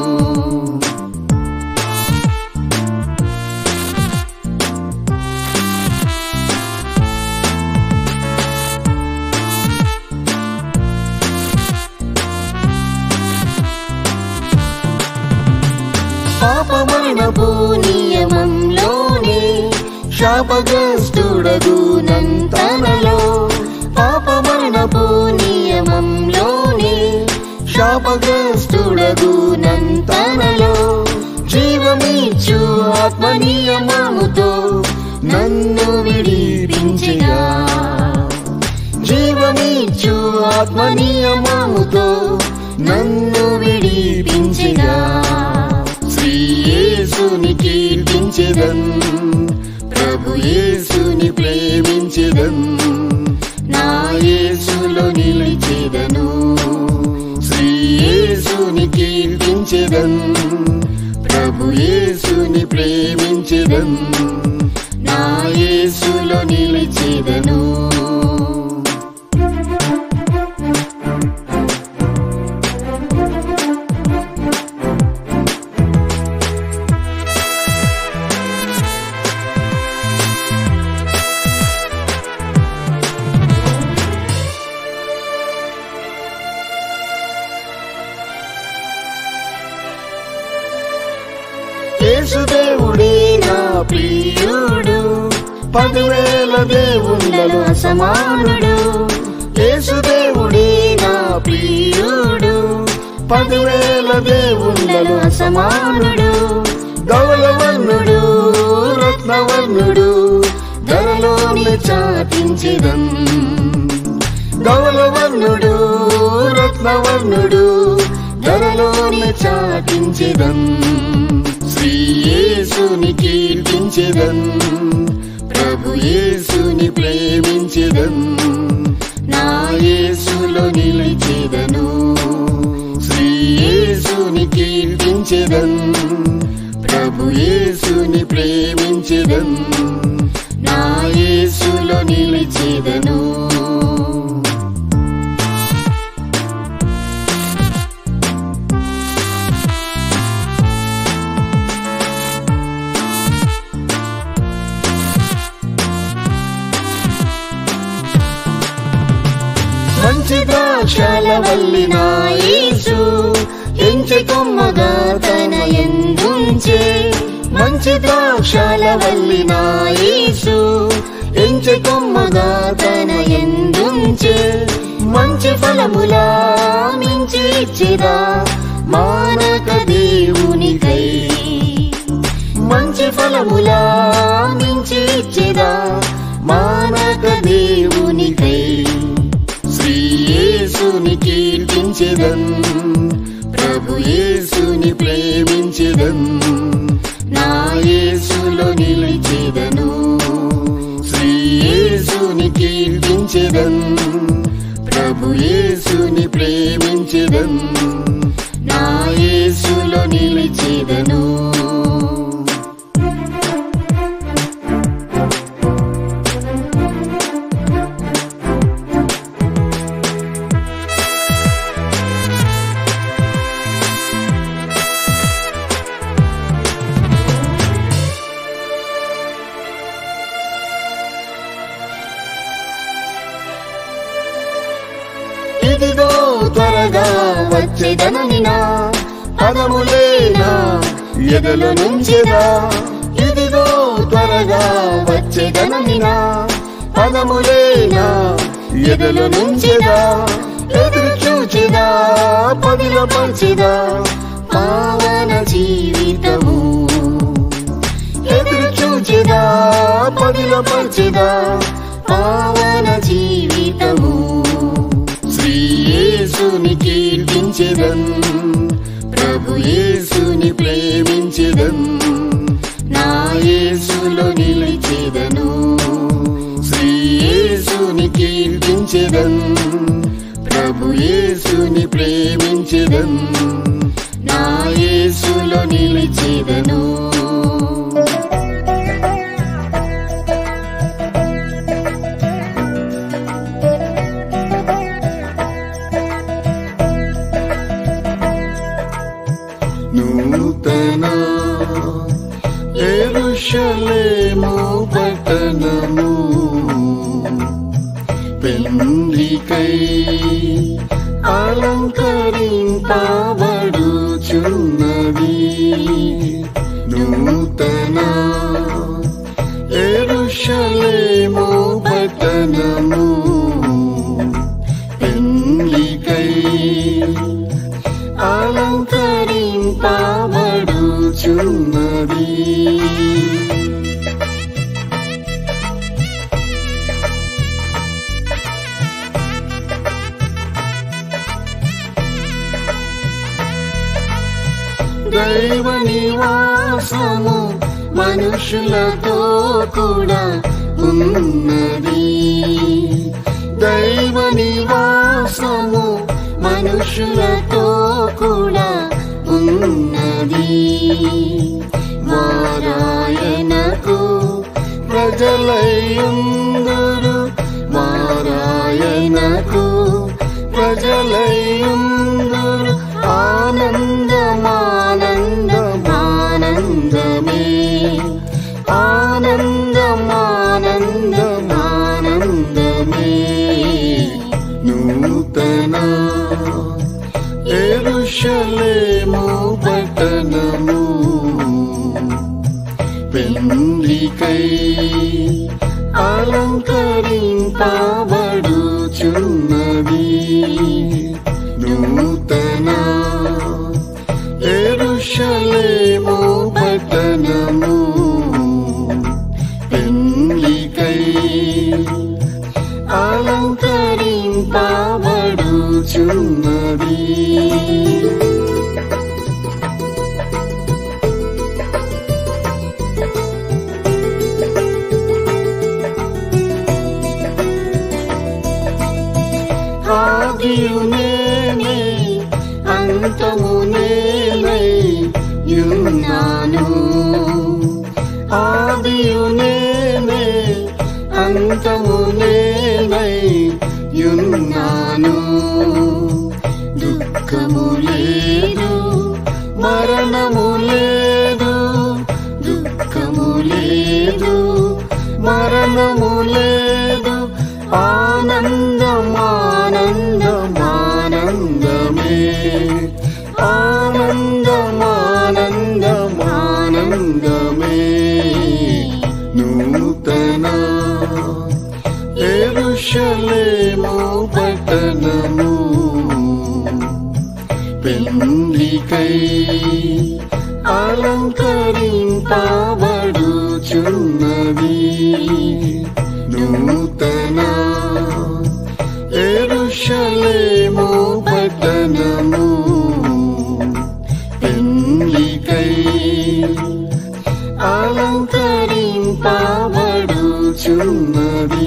పాపమరణపు నియమంలోనే శాపగ్రస్తుడగునంతనలో పాపమరణపు నియమంలోనే శాపగ్రస్తుడగునంతనలో జీవమిచ్చు ఆత్మ నియమముతో నన్ను విడిపించెగా జీవమిచ్చు ఆత్మ నియమముతో నన్ను విడిపించెగా శ్రీ యేసుని కీర్తించెదన్ ప్రభు యేసుని ప్రేమించెదన్ నా యేసులో నిలిచెదను శ్రీ యేసుని కీర్తించెదన్ ప్రభు యేసుని ప్రేమించెదన్ నా యేసులో నిలిచెదను యేసుదేవుడే నా ప్రియుడు పదివేల దేవుళ్ళలో అసమానుడు యేసుదేవుడే నా ప్రియుడు పదివేల దేవుళ్ళలో అసమానుడు ధవళవర్ణుడు రత్నవర్ణుడు ధరలోని చాటించెదన్ ధవళవర్ణుడు రత్నవర్ణుడు ధరలోని చాటించెదన్ శ్రీ యేసుని కీర్తించెదన్ ప్రభు యేసుని ప్రేమించెదన్ నా యేసులో నిలిచెదను శ్రీ యేసుని కీర్తించెదన్ ప్రభు యేసుని ప్రేమించెదన్ నా యేసులో నిలిచెదను మంచి ద్రాక్షల వల్లి నా యేసు ఎంచె కొమ్మగా తన యందుంచే మంచి ద్రాక్షల వల్లి నా యేసు ఎంచె కొమ్మగా తన యందుంచే మంచి ఫలములా మించి ఇచ్చిదా మానక దేవునికై మంచి ఫలములా మించి ఇచ్చిదా మానక దేవునికై శ్రీ యేసుని కీర్తించెదన్ ప్రభు యేసుని ప్రేమించెదన్ నా యేసులో నిలిచెదను శ్రీ యేసుని కీర్తించెదన్ ప్రభు యేసుని ప్రేమించెదన్ నా యేసులో నిలిచెదను ఇదిగో త్వరగా వచ్చేదనని నా పదములేనా ఎదలో నుంచెదా ఇదిగో త్వరగా వచ్చేదనని నా పదములేనా ఎదలో నుంచెదా ఎదురు చూచెదా పదిలో పంచెదా పావన జీవితము ఎదురు చూచెదా పదిలో పంచెదా పావన జీవితము శ్రీ యేసుని కీర్తించెదన్ ప్రభు యేసుని ప్రేమించెదన్ యేసులో నిలిచెదను శ్రీ యేసుని కీర్తించెదన్ ప్రభు యేసుని ప్రేమించెదన్ నా యేసులో నిలిచెదను నూతన యెరూషలేము పట్టణము పెండ్లికై అలంకరింపబడుచున్నది నూతన యెరూషలేము పట్టణము పెండ్లికై అలంకరింపబడుచున్నది దైవ నివాసము మనుషులతో కూడా ఉన్నది దైవ నివాసము మనుషులతో కూడా ఉన్నది వారాయనకు ప్రజలయుందురు వారాయనకు ప్రజలయుందురు ఆనందమానందమానందమే ఆనందమానందమానందమే నూతన యెరూషలేము పట్టణము పెండ్లికై అలంకరింపబడుచున్నది నూతన యెరూషలేము పట్టణము పెండ్లికై అలంకరింపబడుచున్నది ఆదియు నేనే అంతము నేనై యున్నాను ఆదియు నేనే అంతము నేనై యున్నాను దుఃఖము లేదు మరణము లేదు దుఃఖము లేదు మరణము లేదు ఆనందమానందమానందమే ఆనందమానందమానందమే నూతన యెరూషలేము పట్టణము పెండ్లికై అలంకరింపబడుచున్నది నూతన యెరూషలేము పట్టణము పెండ్లికై అలంకరింపబడుచున్నది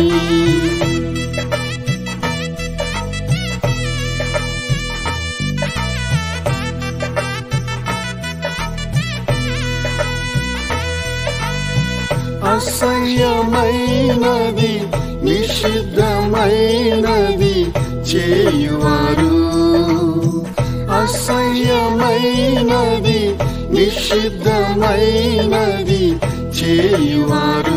అసహ్యమైనది నిషిద్ధమైనది చేయువారు అసహ్యమైనది నిషిద్ధమైనది చేయువారు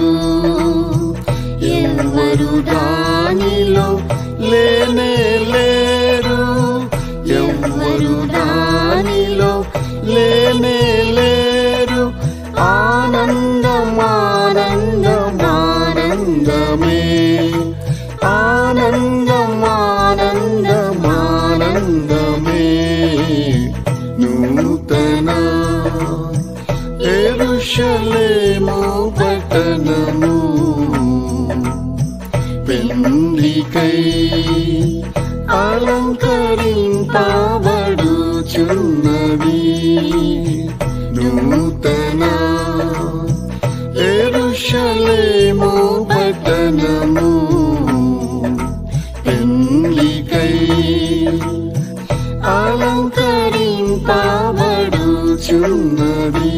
ఎవ్వరు దానిలో లేనే లేరు ఎవ్వరు దానిలో లేనే లేరు ఆనందమానందమానందమే ఆనందమానందమానందమే నూతన యెరూషలేము పట్టణము పెండ్లికై అలంకరింపబడుచున్నది నూతన పట్టణము పెండ్లికై అలంకరింపబడుచున్నది.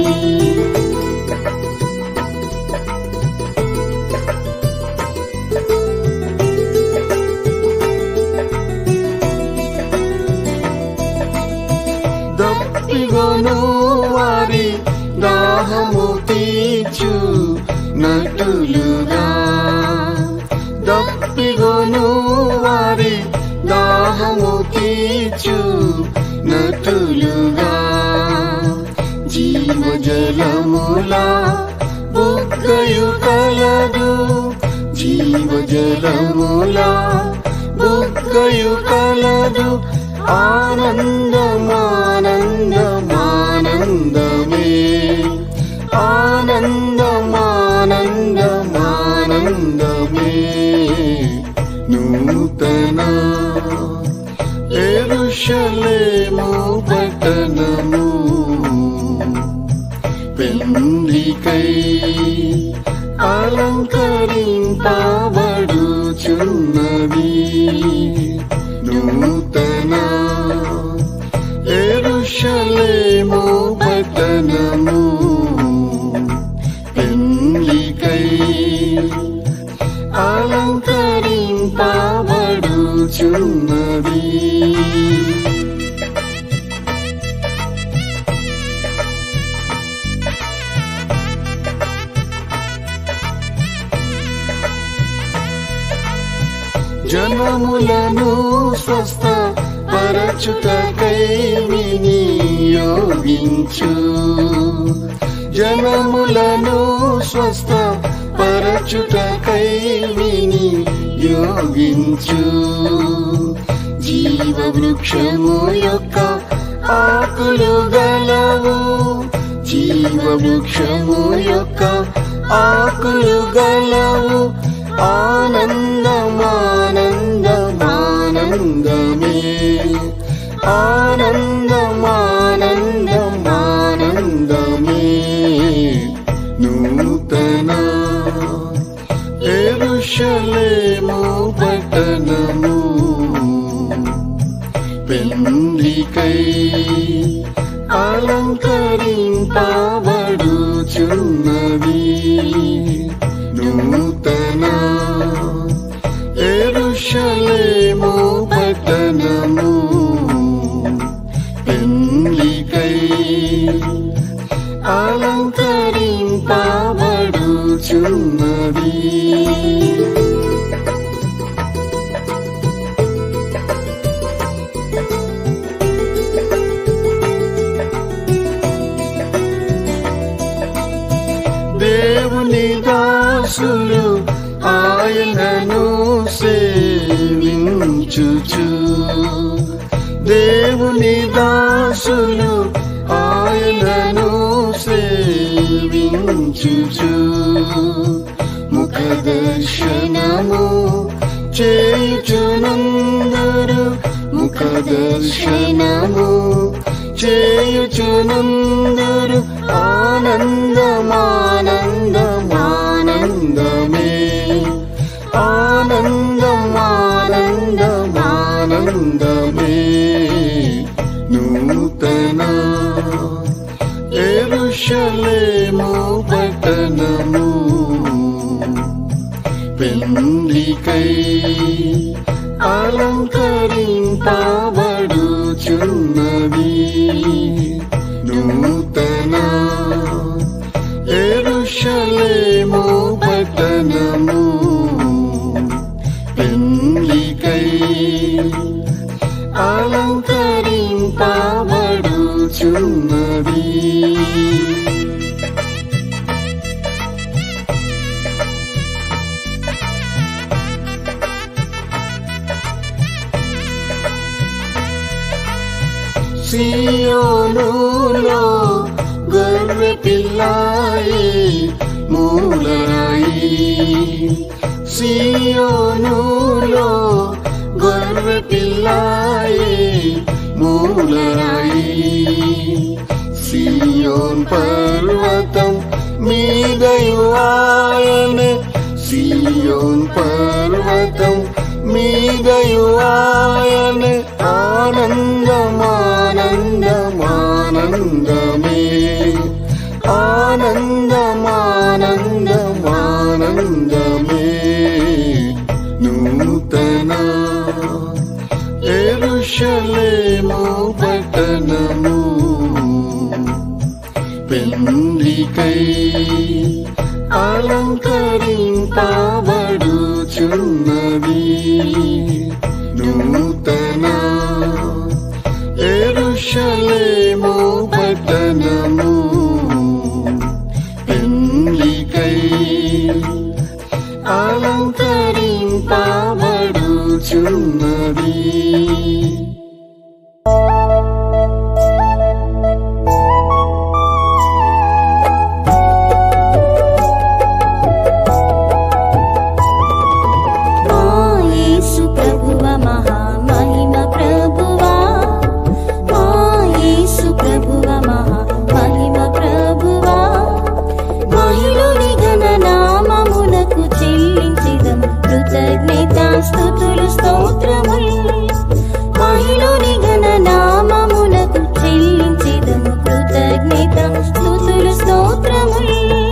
దప్పిగొను వారి దాహము తీర్చు నటులుగా, దప్పిగొను వారి దాహము తీర్చు నటులుగా, జీవజలముల బుగ్గయు కలదు, జీవజలముల బుగ్గయు కలదు. ఆనందమానందమానందమే, ఆనందమానందమానందమే. నూతన యెరూషలేము పట్టణము పెండ్లికై అలంకరింపబడుచున్నది. నూతన యెరూషలేము పట్టణము పెండ్లికై అలంకరింపబడుచున్నది. జనములను స్వస్థ పరచుటకై వినియోగించు, జనములను స్వస్థ పరచుటకై వినియోగించు. జీవవృక్షము యొక్క ఆకులు గలవు, జీవవృక్షము యొక్క ఆకులు గలవు. ఆనందమానందమానందమే, ఆనందమానందమానందమే. నూతన యెరూషలేము పట్టణము పెండ్లికై అలంకరింపబడుచున్నది. నూతన యెరూషలేము పట్టణము పెండ్లికై అలంకరింపబడుచున్నది. దేవుని దాసులు ఆయనను సేవించుచు, దేవుని దాసులు ఆయనను సేవించుచు. ముఖదర్శనము చేయుచునందరు, ముఖదర్శనము చేయుచునందరు. ఆనందమానందమానందమే, ఆనందమానందమానందమే. నూతన యెరూషలేము పట్టణము పెండ్లికై అలంకరింపబడుచున్నది. నూతన యెరూషలేము పట్టణము పెండ్లికై అలంకరింపబడుచున్నది. సియోనులో గొర్రె పిల్లాయి మూలరాయి, సియోనులో గొర్రె పిల్లాయి మూలరాయి. సియోన్ పర్వతం మీదయు ఆయనే, సియోన్ సియోన్ పర్వతం మీదయు ఆయనే ఆనందమానందమానందమానందమే ఆనందమానందమానందమే నూతన యెరూషలేము పట్టణము పెండ్లికై అలంకరింపబడుచున్నది నూతన యెరూషలేము పట్టణము పెండ్లికై అలంకరింపబడుచున్నది స్తుతులు స్తోత్రములు మహిళని ఘన నామమునకు చెల్లించెదము కృతజ్ఞత స్తుతులు స్తోత్రములు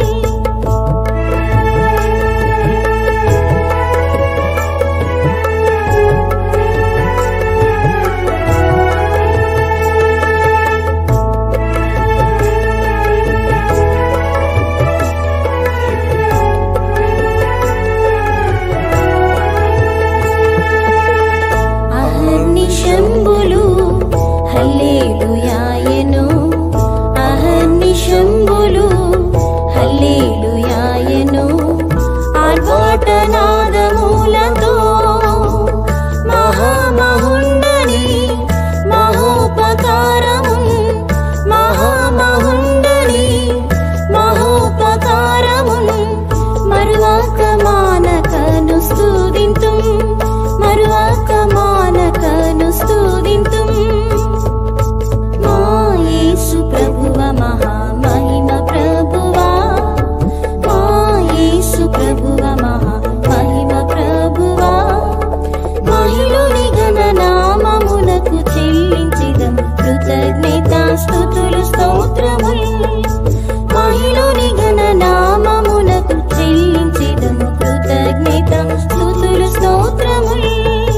స్తుతులు స్తోత్రములు మహిళని ఘన నామమునకు చెల్లించెదము కృతజ్ఞత స్తుతులు స్తోత్రములు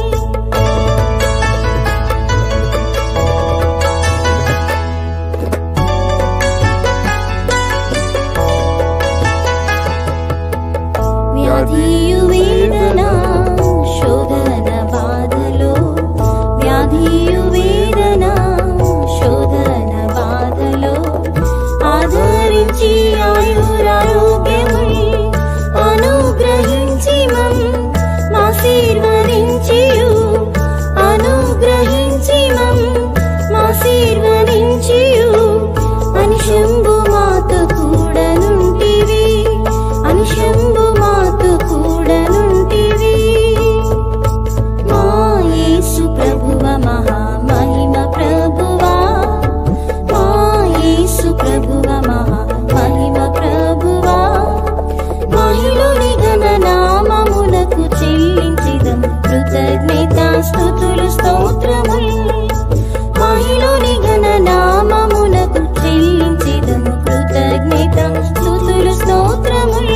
వ్యాధియు వేదన శోధన బాధలో వ్యాధియు వేదన శోధన బాధలో ఆదరించి ఆయురారోగ్యముని అనుగ్రహించి మాశీర్వదించియు అనుగ్రహించి మాశీర్వదించియు అనిశంభు మాతో కూడనుంటివి అనిశంభు మాతో కూడనుంటివి మా యేసు ప్రభువ మహా మహిమ ప్రభువా మా యేసు ప్రభువ మహా మహిమ ప్రభువా మహిళని ఘన నామమునకు చెల్లించెదము కృతజ్ఞత స్తుతులు స్తోత్రములు మహిళని ఘన నామమునకు చెల్లించెదము కృతజ్ఞత స్తుతులు స్తోత్రములు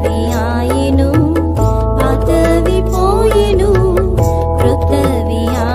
పోయెను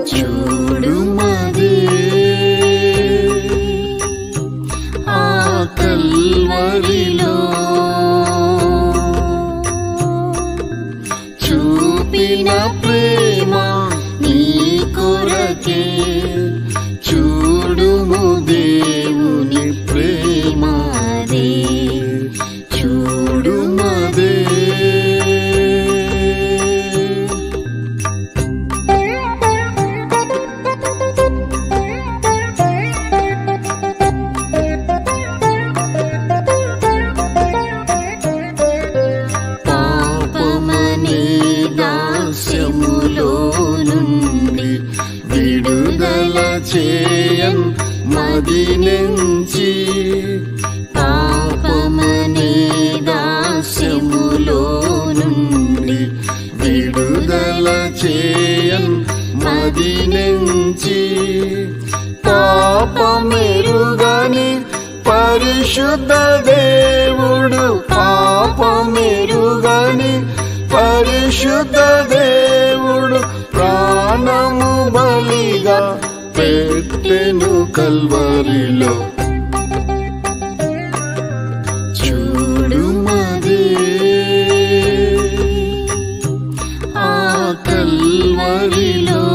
చూడుమదే ఆ కల్వరిలో చూపిన ప్రేమ నీ కొరకే చూడుము దేవుని ప్రేమదే చూడుమదే పాపమనే దాస్యములో నుండి విడుదల చేయన్ మది నుంచి పాపమనే దాస్యములో నుండి విడుదల చేయన్ మది నుంచి పాపమెరుగని పరిశుద్ధ దేవుడు పాపమెరుగని పరిశుద్ధ దేవుడు ప్రాణము బలిగా పెట్టెను కల్వరిలో చూడుమదే ఆ కల్వరిలో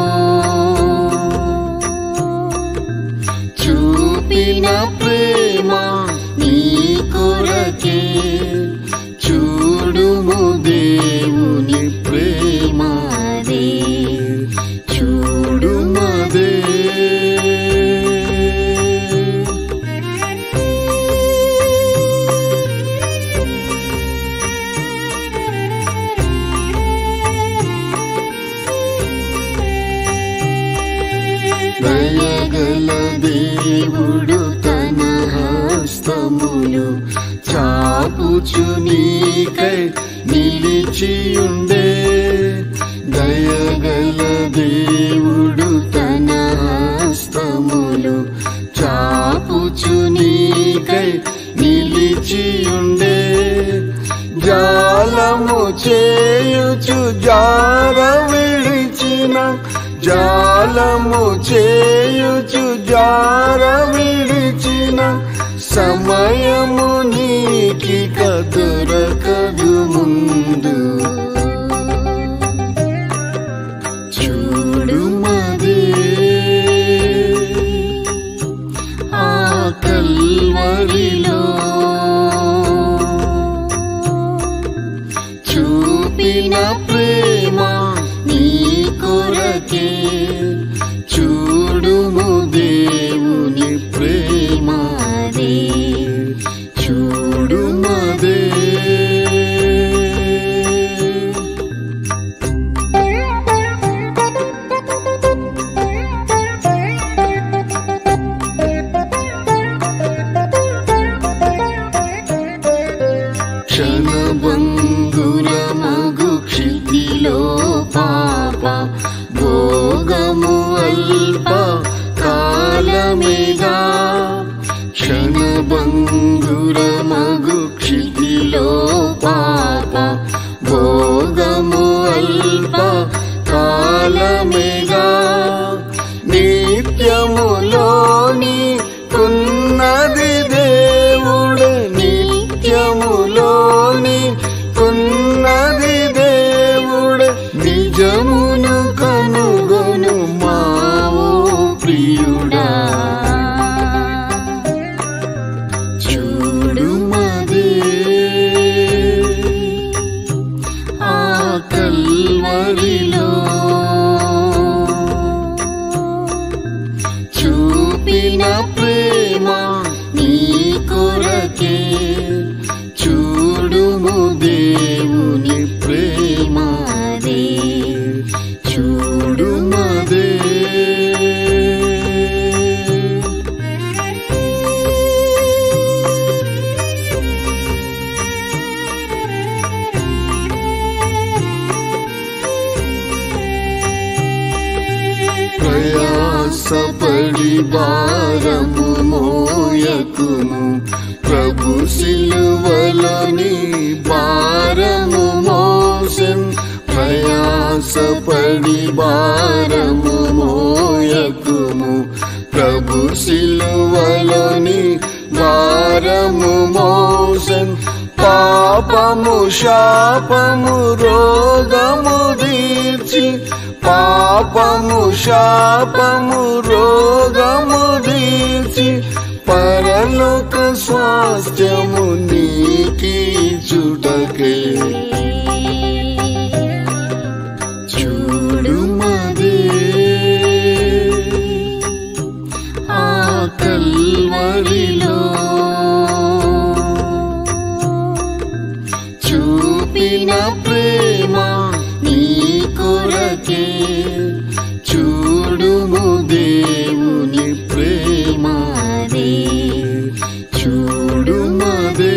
చూపిన ప్రేమ నీ కొరకే చూడుము దేవుని ప్రేమదే చూడుమదే దయగల దేవుడు తన హస్తములు చాపుచు నీకై నిలిచియుండే దయగల దేవుడు తన హస్తములు చాపుచు నీకై నిలిచియుండే జాలము చేయుచు జార విడిచిన జాలము చేయుచు జార విడిచిన సమయము నీకి కదరకదు ముందు చూడుమదే ఆ కల్వరిలో చూపిన ప్రేమ నీ కొరకే చూడుము దేవుని ప్రేమదే చూడుమదే క్షణభంగురమగు క్షితిలో పాప భోగము అల్ప కాలమేగా క్షణభంగురమగు క్షితిలో పాప భోగము అల్ప కాలమేగా నిత్యములోని ఉన్నది దేవుడు నిత్యములోని ఉన్నది దేవుడు నిజమును కనుగొను మావో ప్రియుడా చూడుమదే ఆ కల్వరిలో చూపిన ప్రేమ నీ కొరకే చూడుము దేవుని ప్రేమదే చూడుమదే ప్రయాసపడి భారము మోయకుము ప్రభు సిలువలోని భారము మోసెన్ ప్రయాస ప్రయాసపడి భారము మోయకుము ప్రభు సిలువలోని భారము మోసెన్ పాపము శాపము రోగము తీర్చి పాపము శాపము రోగము తీర్చి పరలోక స్వాస్థ్యము నీకిచ్చుటకే చూడుమదే ఆ కల్వరిలో చూపిన ప్రేమ నీ కొరకే చూడుము దేవుని ప్రేమదే చూడుమదే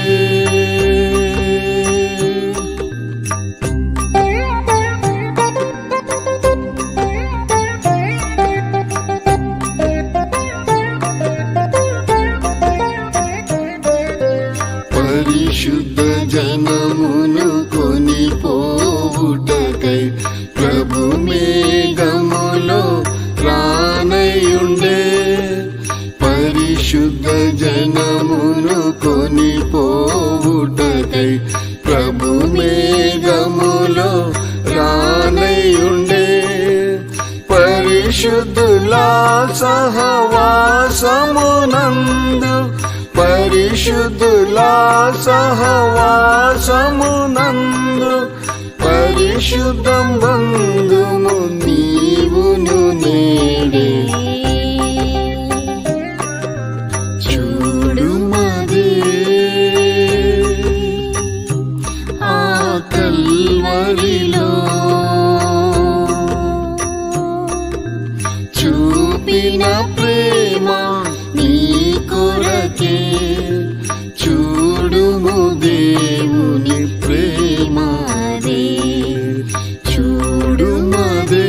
పరిశుద్ధ జనమును కొనిపోవుటకై ప్రభు మేఘములో రానయుండే పరిశుద్ధ జనమును కొనిపోవుటకై ప్రభు మేఘములో రానయుండే పరిశుద్ధుల సహవాసమునందు పరిశుద్ధుల సహవాసమునందు పరిశుద్ధం బంధుము నీవును నేడే చూడుమదే ఆ కల్వరిలో చూపిన ప్రేమ నీ కొరకే చూడుము దేవుని ప్రేమదే చూడుమదే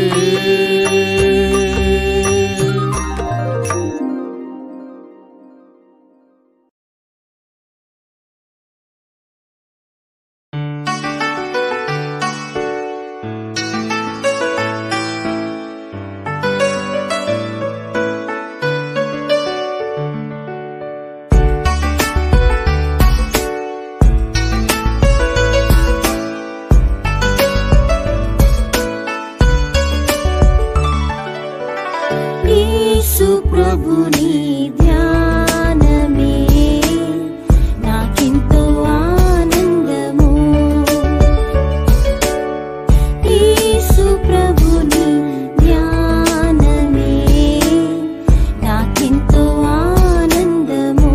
యేసు ప్రభుని ధ్యానమే నాకెంతో ఆనందము యేసు ప్రభుని ధ్యానమే నాకెంతో ఆనందము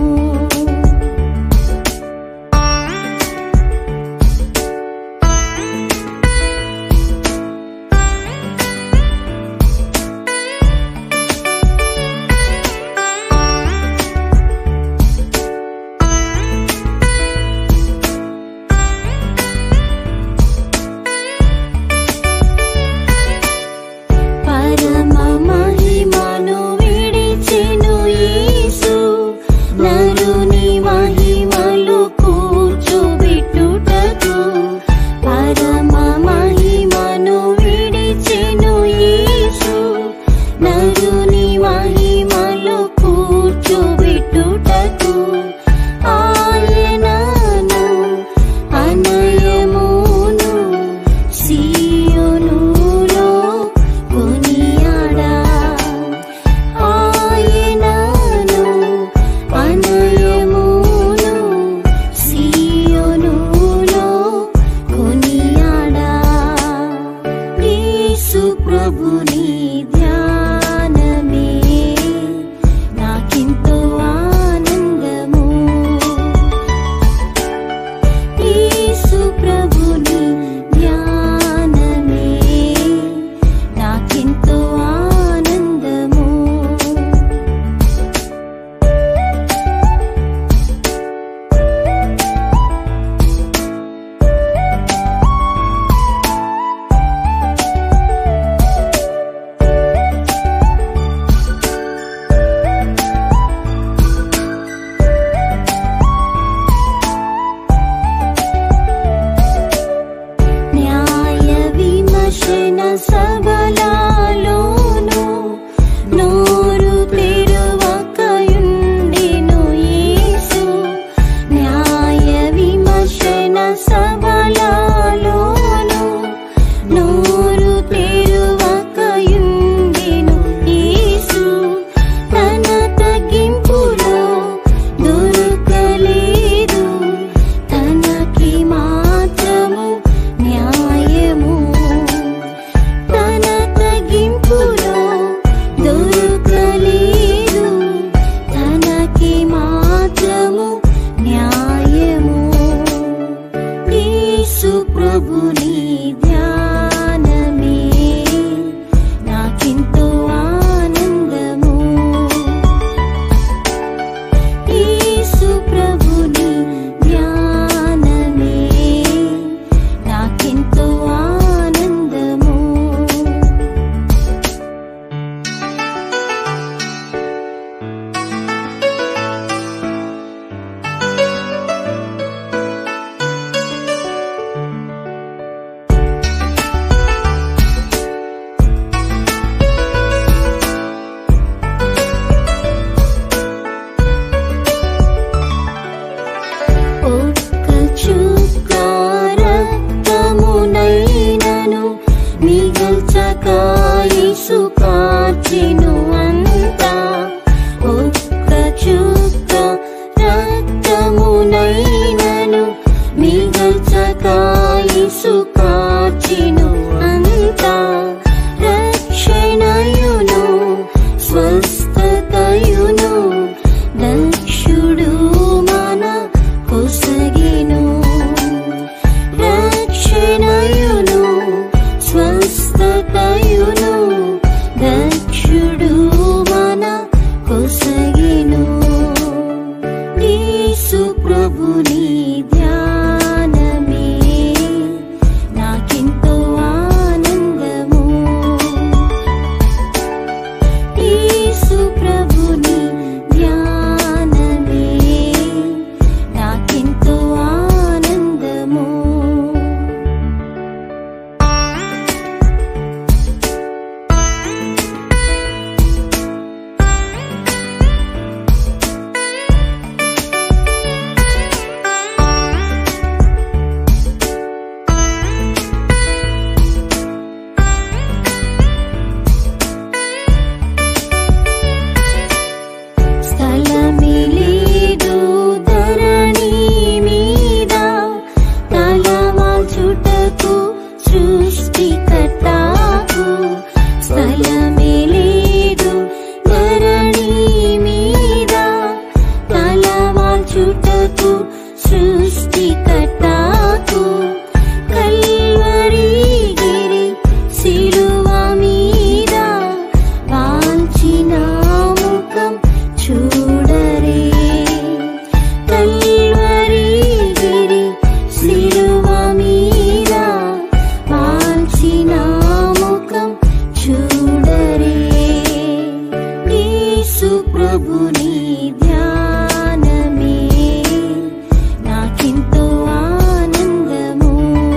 ప్రభుని ధ్యానమే నాకెంతో ఆనందము.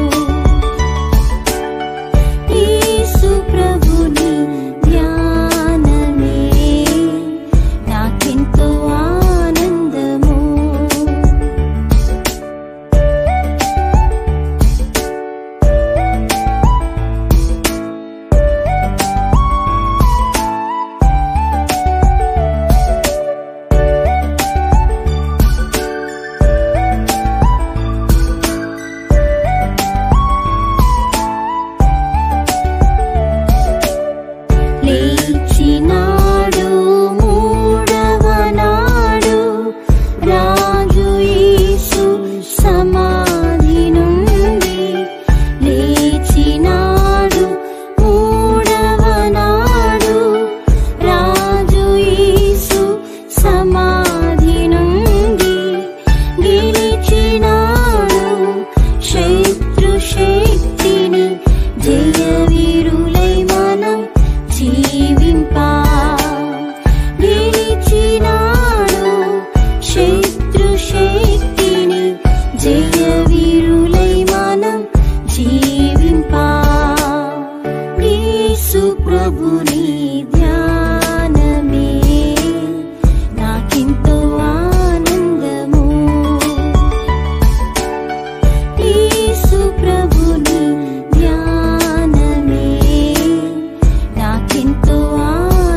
యేసు ప్రభుని ధ్యానమే నాకెంతో ఆనందము. లేచినాడు మూడవ నాడు రాజు యేసు సమాధి నుండి. లేచినాడు మూడవ నాడు రాజు యేసు సమాధి నుండి. గెలిచినాడు శత్రు శక్తిని జయ వీరులై మనం జీవింపా. గెలిచినాడు శత్రు శక్తిని జయ వీరులై మనం జీవింపా. యేసు ప్రభుని ధ్యానమే నాకెంతో ఆనందము. యేసు ప్రభుని ధ్యానమే నాకెంతో ఆనందము.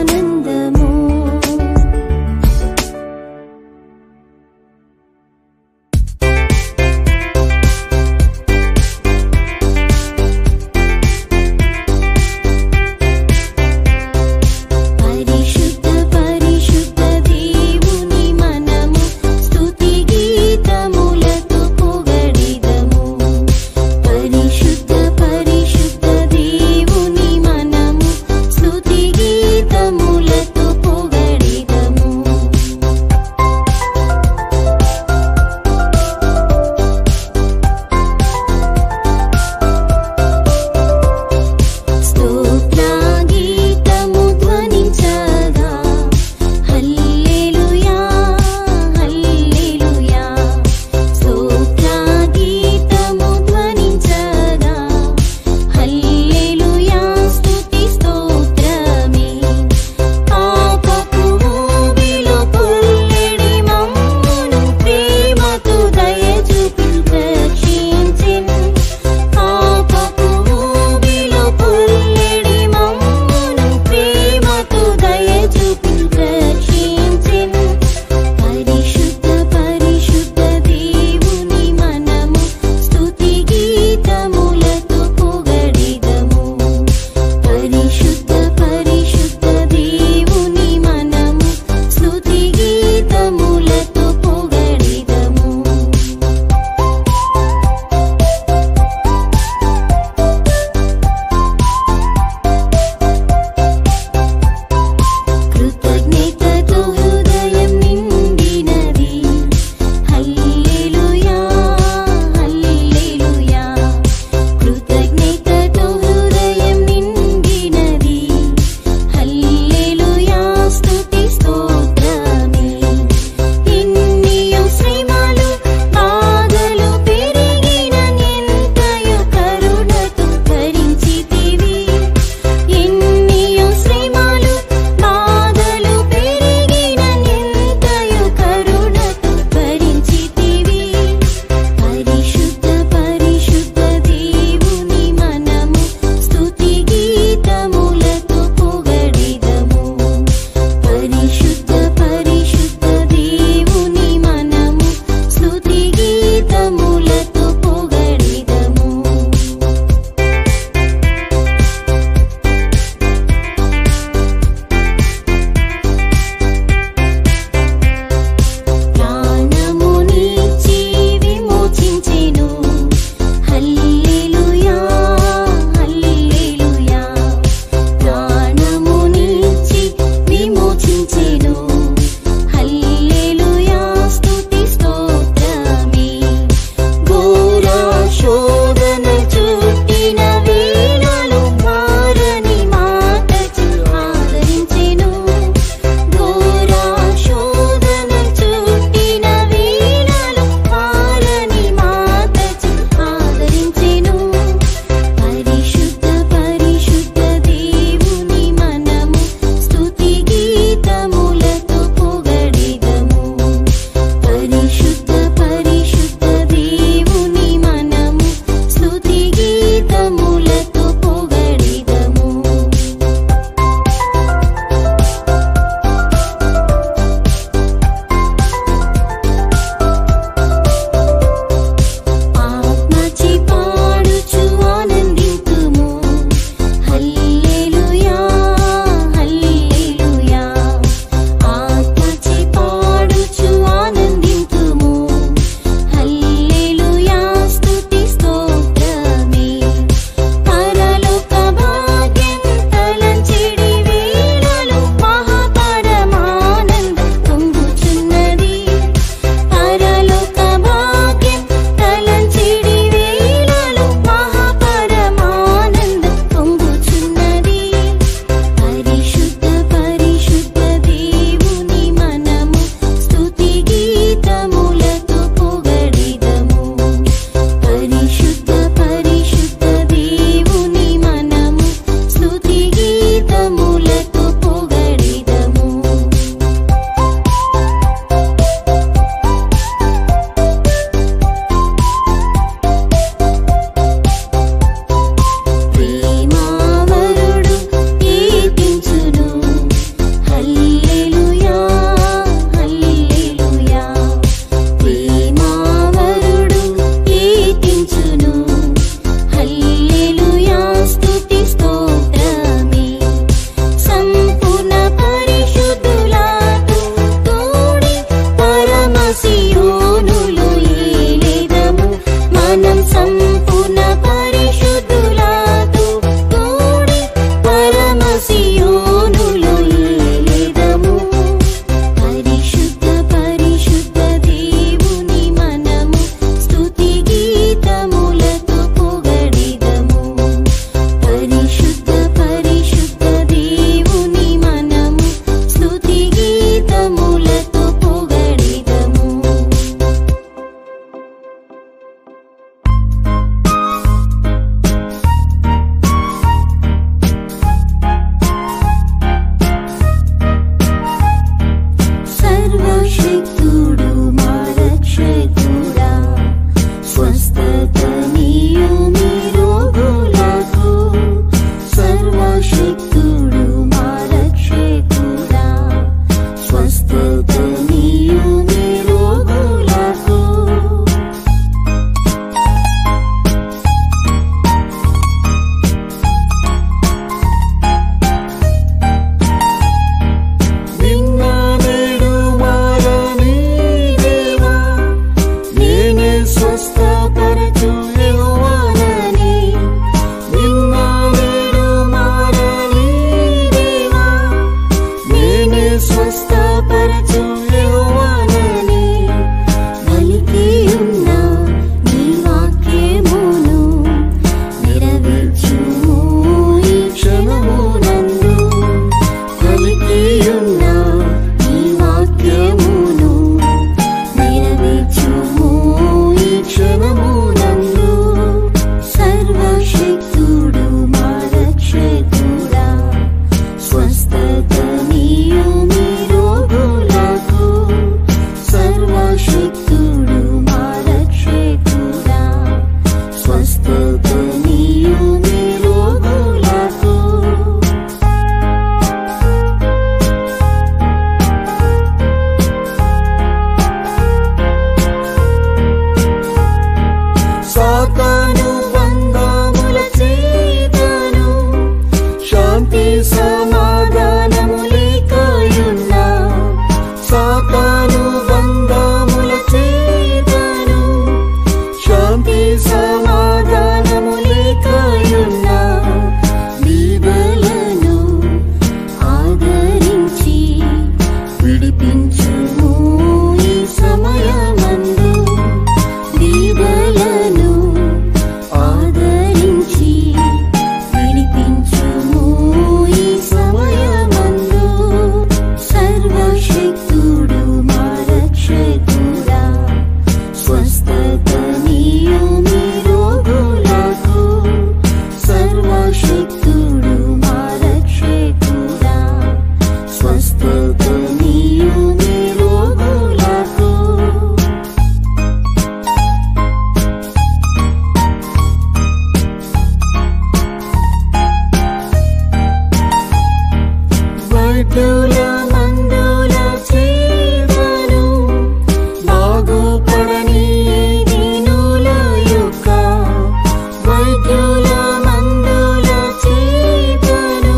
వైద్యుల మందుల సేవను బాగుపడని దీనుల యొక్క వైద్యుల మందుల సేవను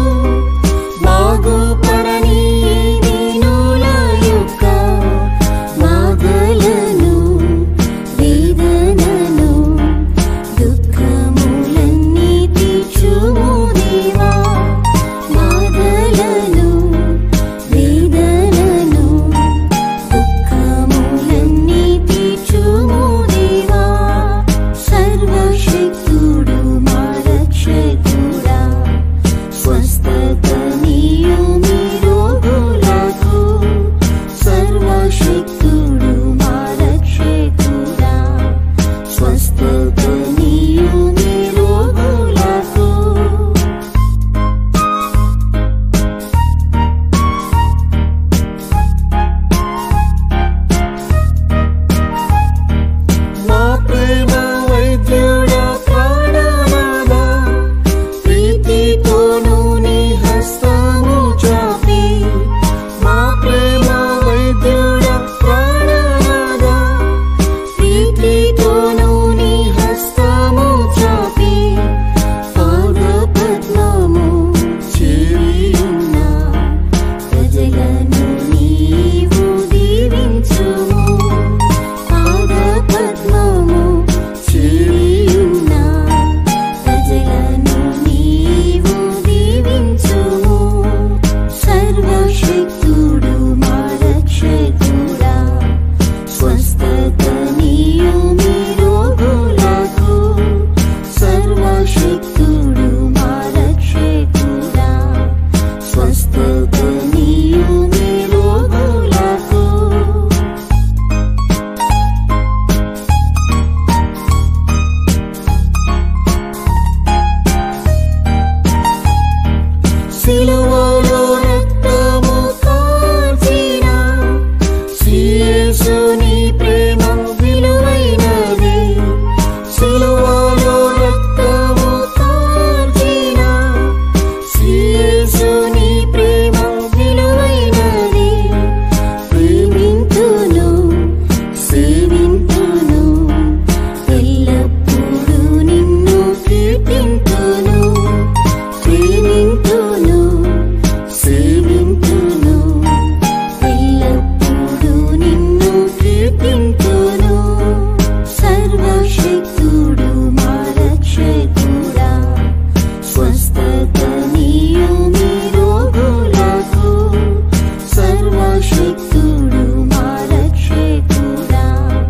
బాగుపడని దీనుల యొక్క బాధలను వేదనను దుఃఖములన్నీ తీర్చుము దేవా బాధలను వేదనను దుఃఖములన్నీ తీర్చుము దేవా సర్వశక్తుడు మా రక్షకుడా స్వస్థతనీయు మీ రోగులకు సర్వశక్తుడు మా రక్షకుడా స్వస్థతనీయు మీ రోగులకు మా ప్రేమ వైద్యుడా ప్రాణనాథా ప్రీతితోను నీ హస్తము చాపి మా ప్రేమ వైద్యుడా ప్రాణనాథా ప్రీతితోను నీ హస్తము చాపి పాద పద్మము చేరియున్న ప్రజలను నీవు దీవించుము పాద పద్మము చేరియున్న ప్రజలను నీవు దీవించుము సర్వశక్తుడు మా రక్షకుడా స్వస్థతనీయు మీ రోగులకు సర్వశక్తుడు మా రక్షకుడా స్వస్థతనీయు మీ రోగులకు సిలువలో రక్తము కార్చిన యేసుని ప్రేమ విలువైనది సిలువలో రక్తము కార్చిన యేసుని ప్రేమ విలువైనది ప్రేమింతును సేవింతును ఎల్లప్పుడూ నిన్ను కీర్తింతును ప్రేమింతును సేవింతును ఎల్లప్పుడూ నిన్ను కీర్తింతును సర్వశక్తుడు మా రక్షకుడా స్వస్థతనీయు మీ రోగులకు సర్వశక్తుడు మా రక్షకుడా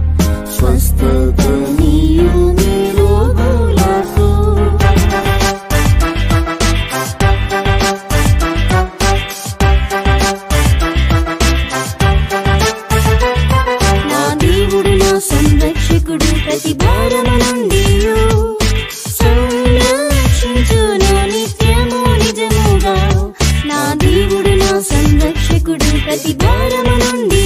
స్వస్థతనీయు మీ రోగులకు నా దేవుడు నా సంరక్షకుడు ప్రతి భారము నుండి సంరక్షించును నిత్యము నిజముగా నా దేవుడు నా సంరక్షకుడు ప్రతి భారము నుండి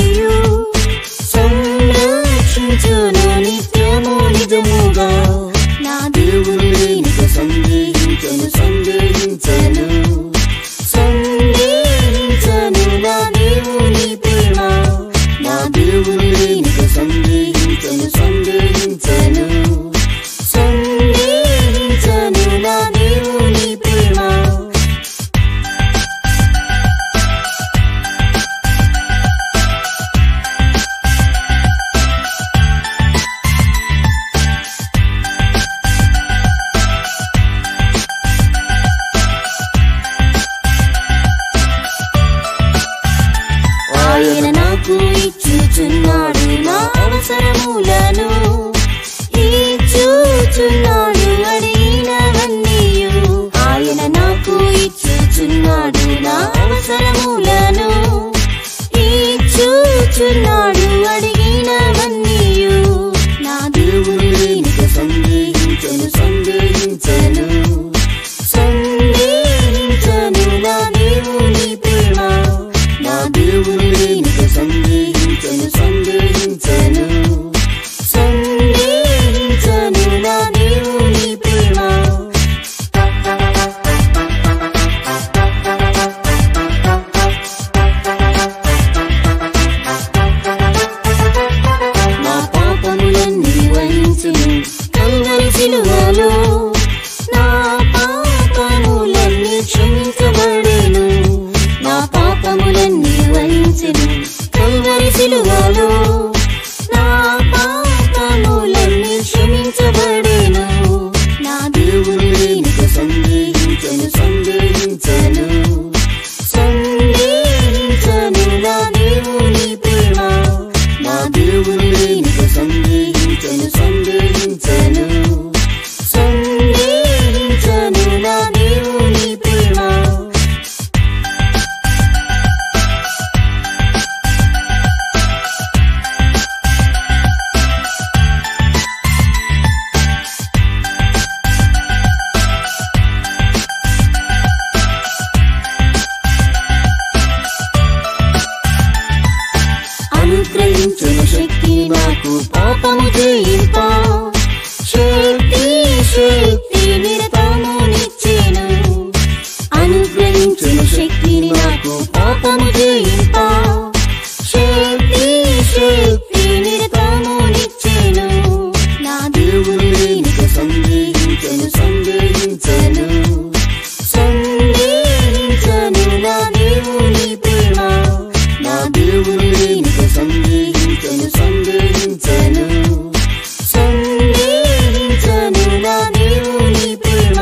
సంరక్షించును నిత్యము నిజముగా నా దేవుడు నీకు సందేహించను సందేహించను సందేహించను నా దేవుని ప్రేమ నా దేవుని నీకు సందేహించను సందేహించను సందేహించను నా దేవుని ప్రేమ పాపములన్నీ వరించెను కల్వరి సిలువలో నా పాపములన్నీ క్షమించబడెను నా దేవుని నీకు సందేహించను సందేహించను సందేహించను నా దేవుని ప్రేమ నా దేవుని నీకు సందేహించను సందేహించను సందేహించను నా దేవుని ప్రేమ అనుగ్రహించును శక్తి నాకు పాపము జయింప శక్తి శక్తి నిరతము నిచ్చెను అనుగ్రహించును శక్తిని నాకు పాపము జయింప శక్తి శక్తి నిరతము నిచ్చెను నా దేవుని నీకు సందేహించను సందేహించను సందేహించను నా దేవుని ప్రేమ నా దేవుని నీకు సందేహించను సందేహించను సందేహించను నా దేవుని ప్రేమ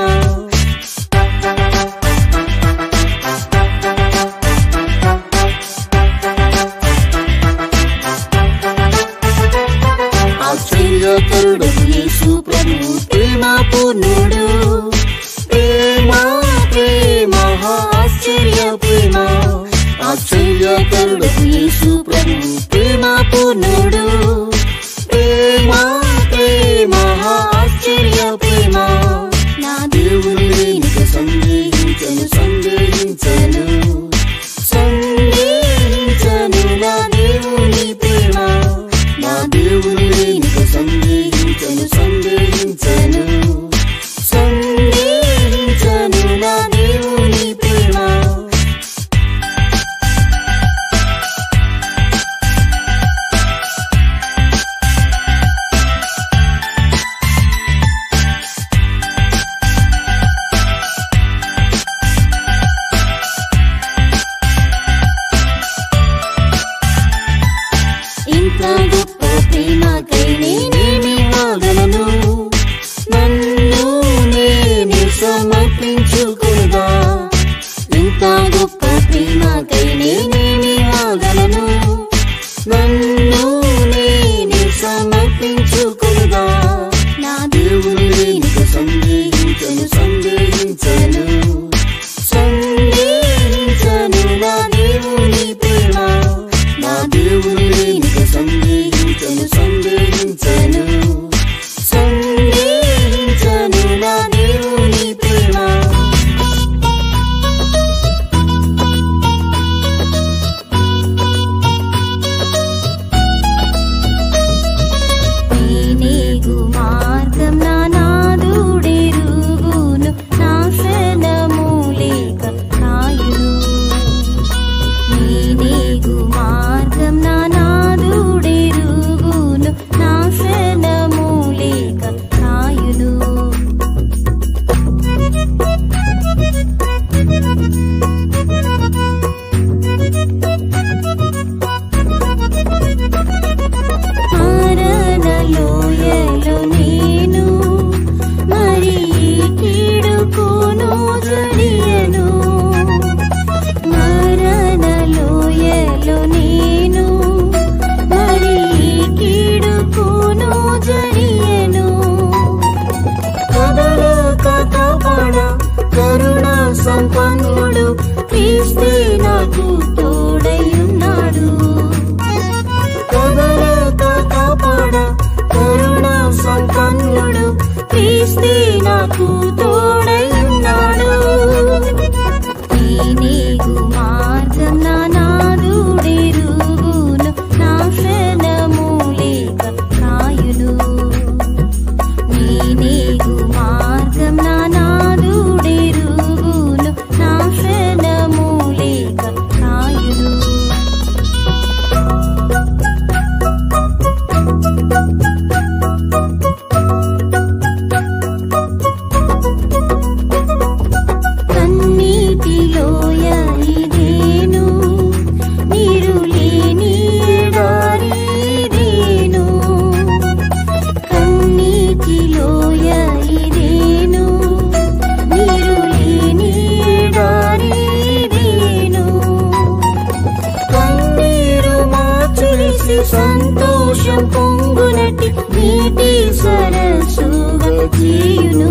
వేసి సంతోషం పొంగునట్టి నీటి సరస్సుగా చేయును.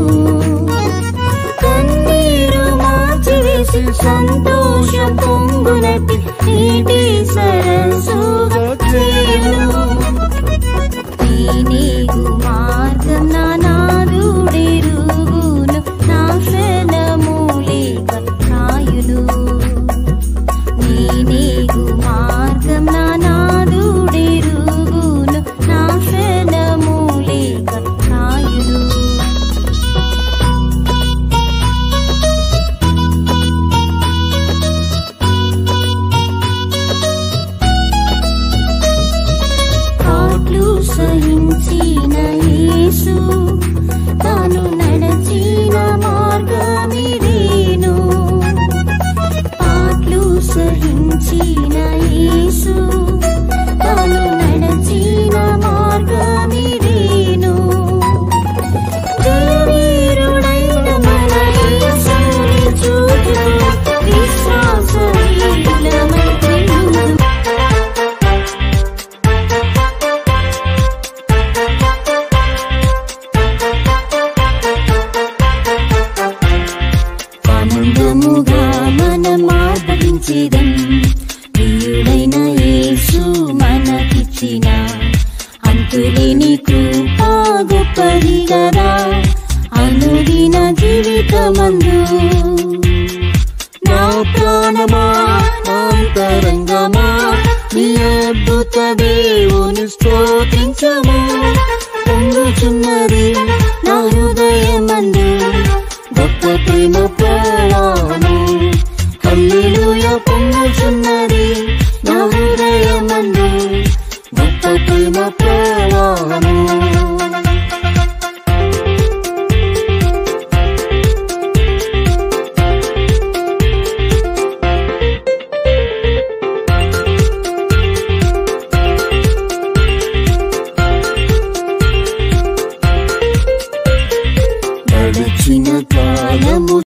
కన్నీరు మార్చివేసి సంతోషం పొంగునట్టి నీటి సరస్సుగా చేయును. నీకు మార్గం నా నాదుడెరుగును, నాశనము లేక కాయును. నీకు మార్గం నా నాదుడెరుగును, నాశనము లేక కాయును. సహించిన యేసు తాను నడచిన మార్గమిదేను. పాట్లు సహించిన యేసు తాను నడచిన మార్గమిదేను. జయవీరుడైన మన యేసుని చూచుచు విశ్వాసహీనమై వెలుగు. ఆనందముగా మనం ఆర్భటించేదం, ప్రియుడైన యేసు మనకిచ్చిన అంతులేని కృప గొప్పది గదా. అనుదిన జీవితమందు నా ప్రాణమా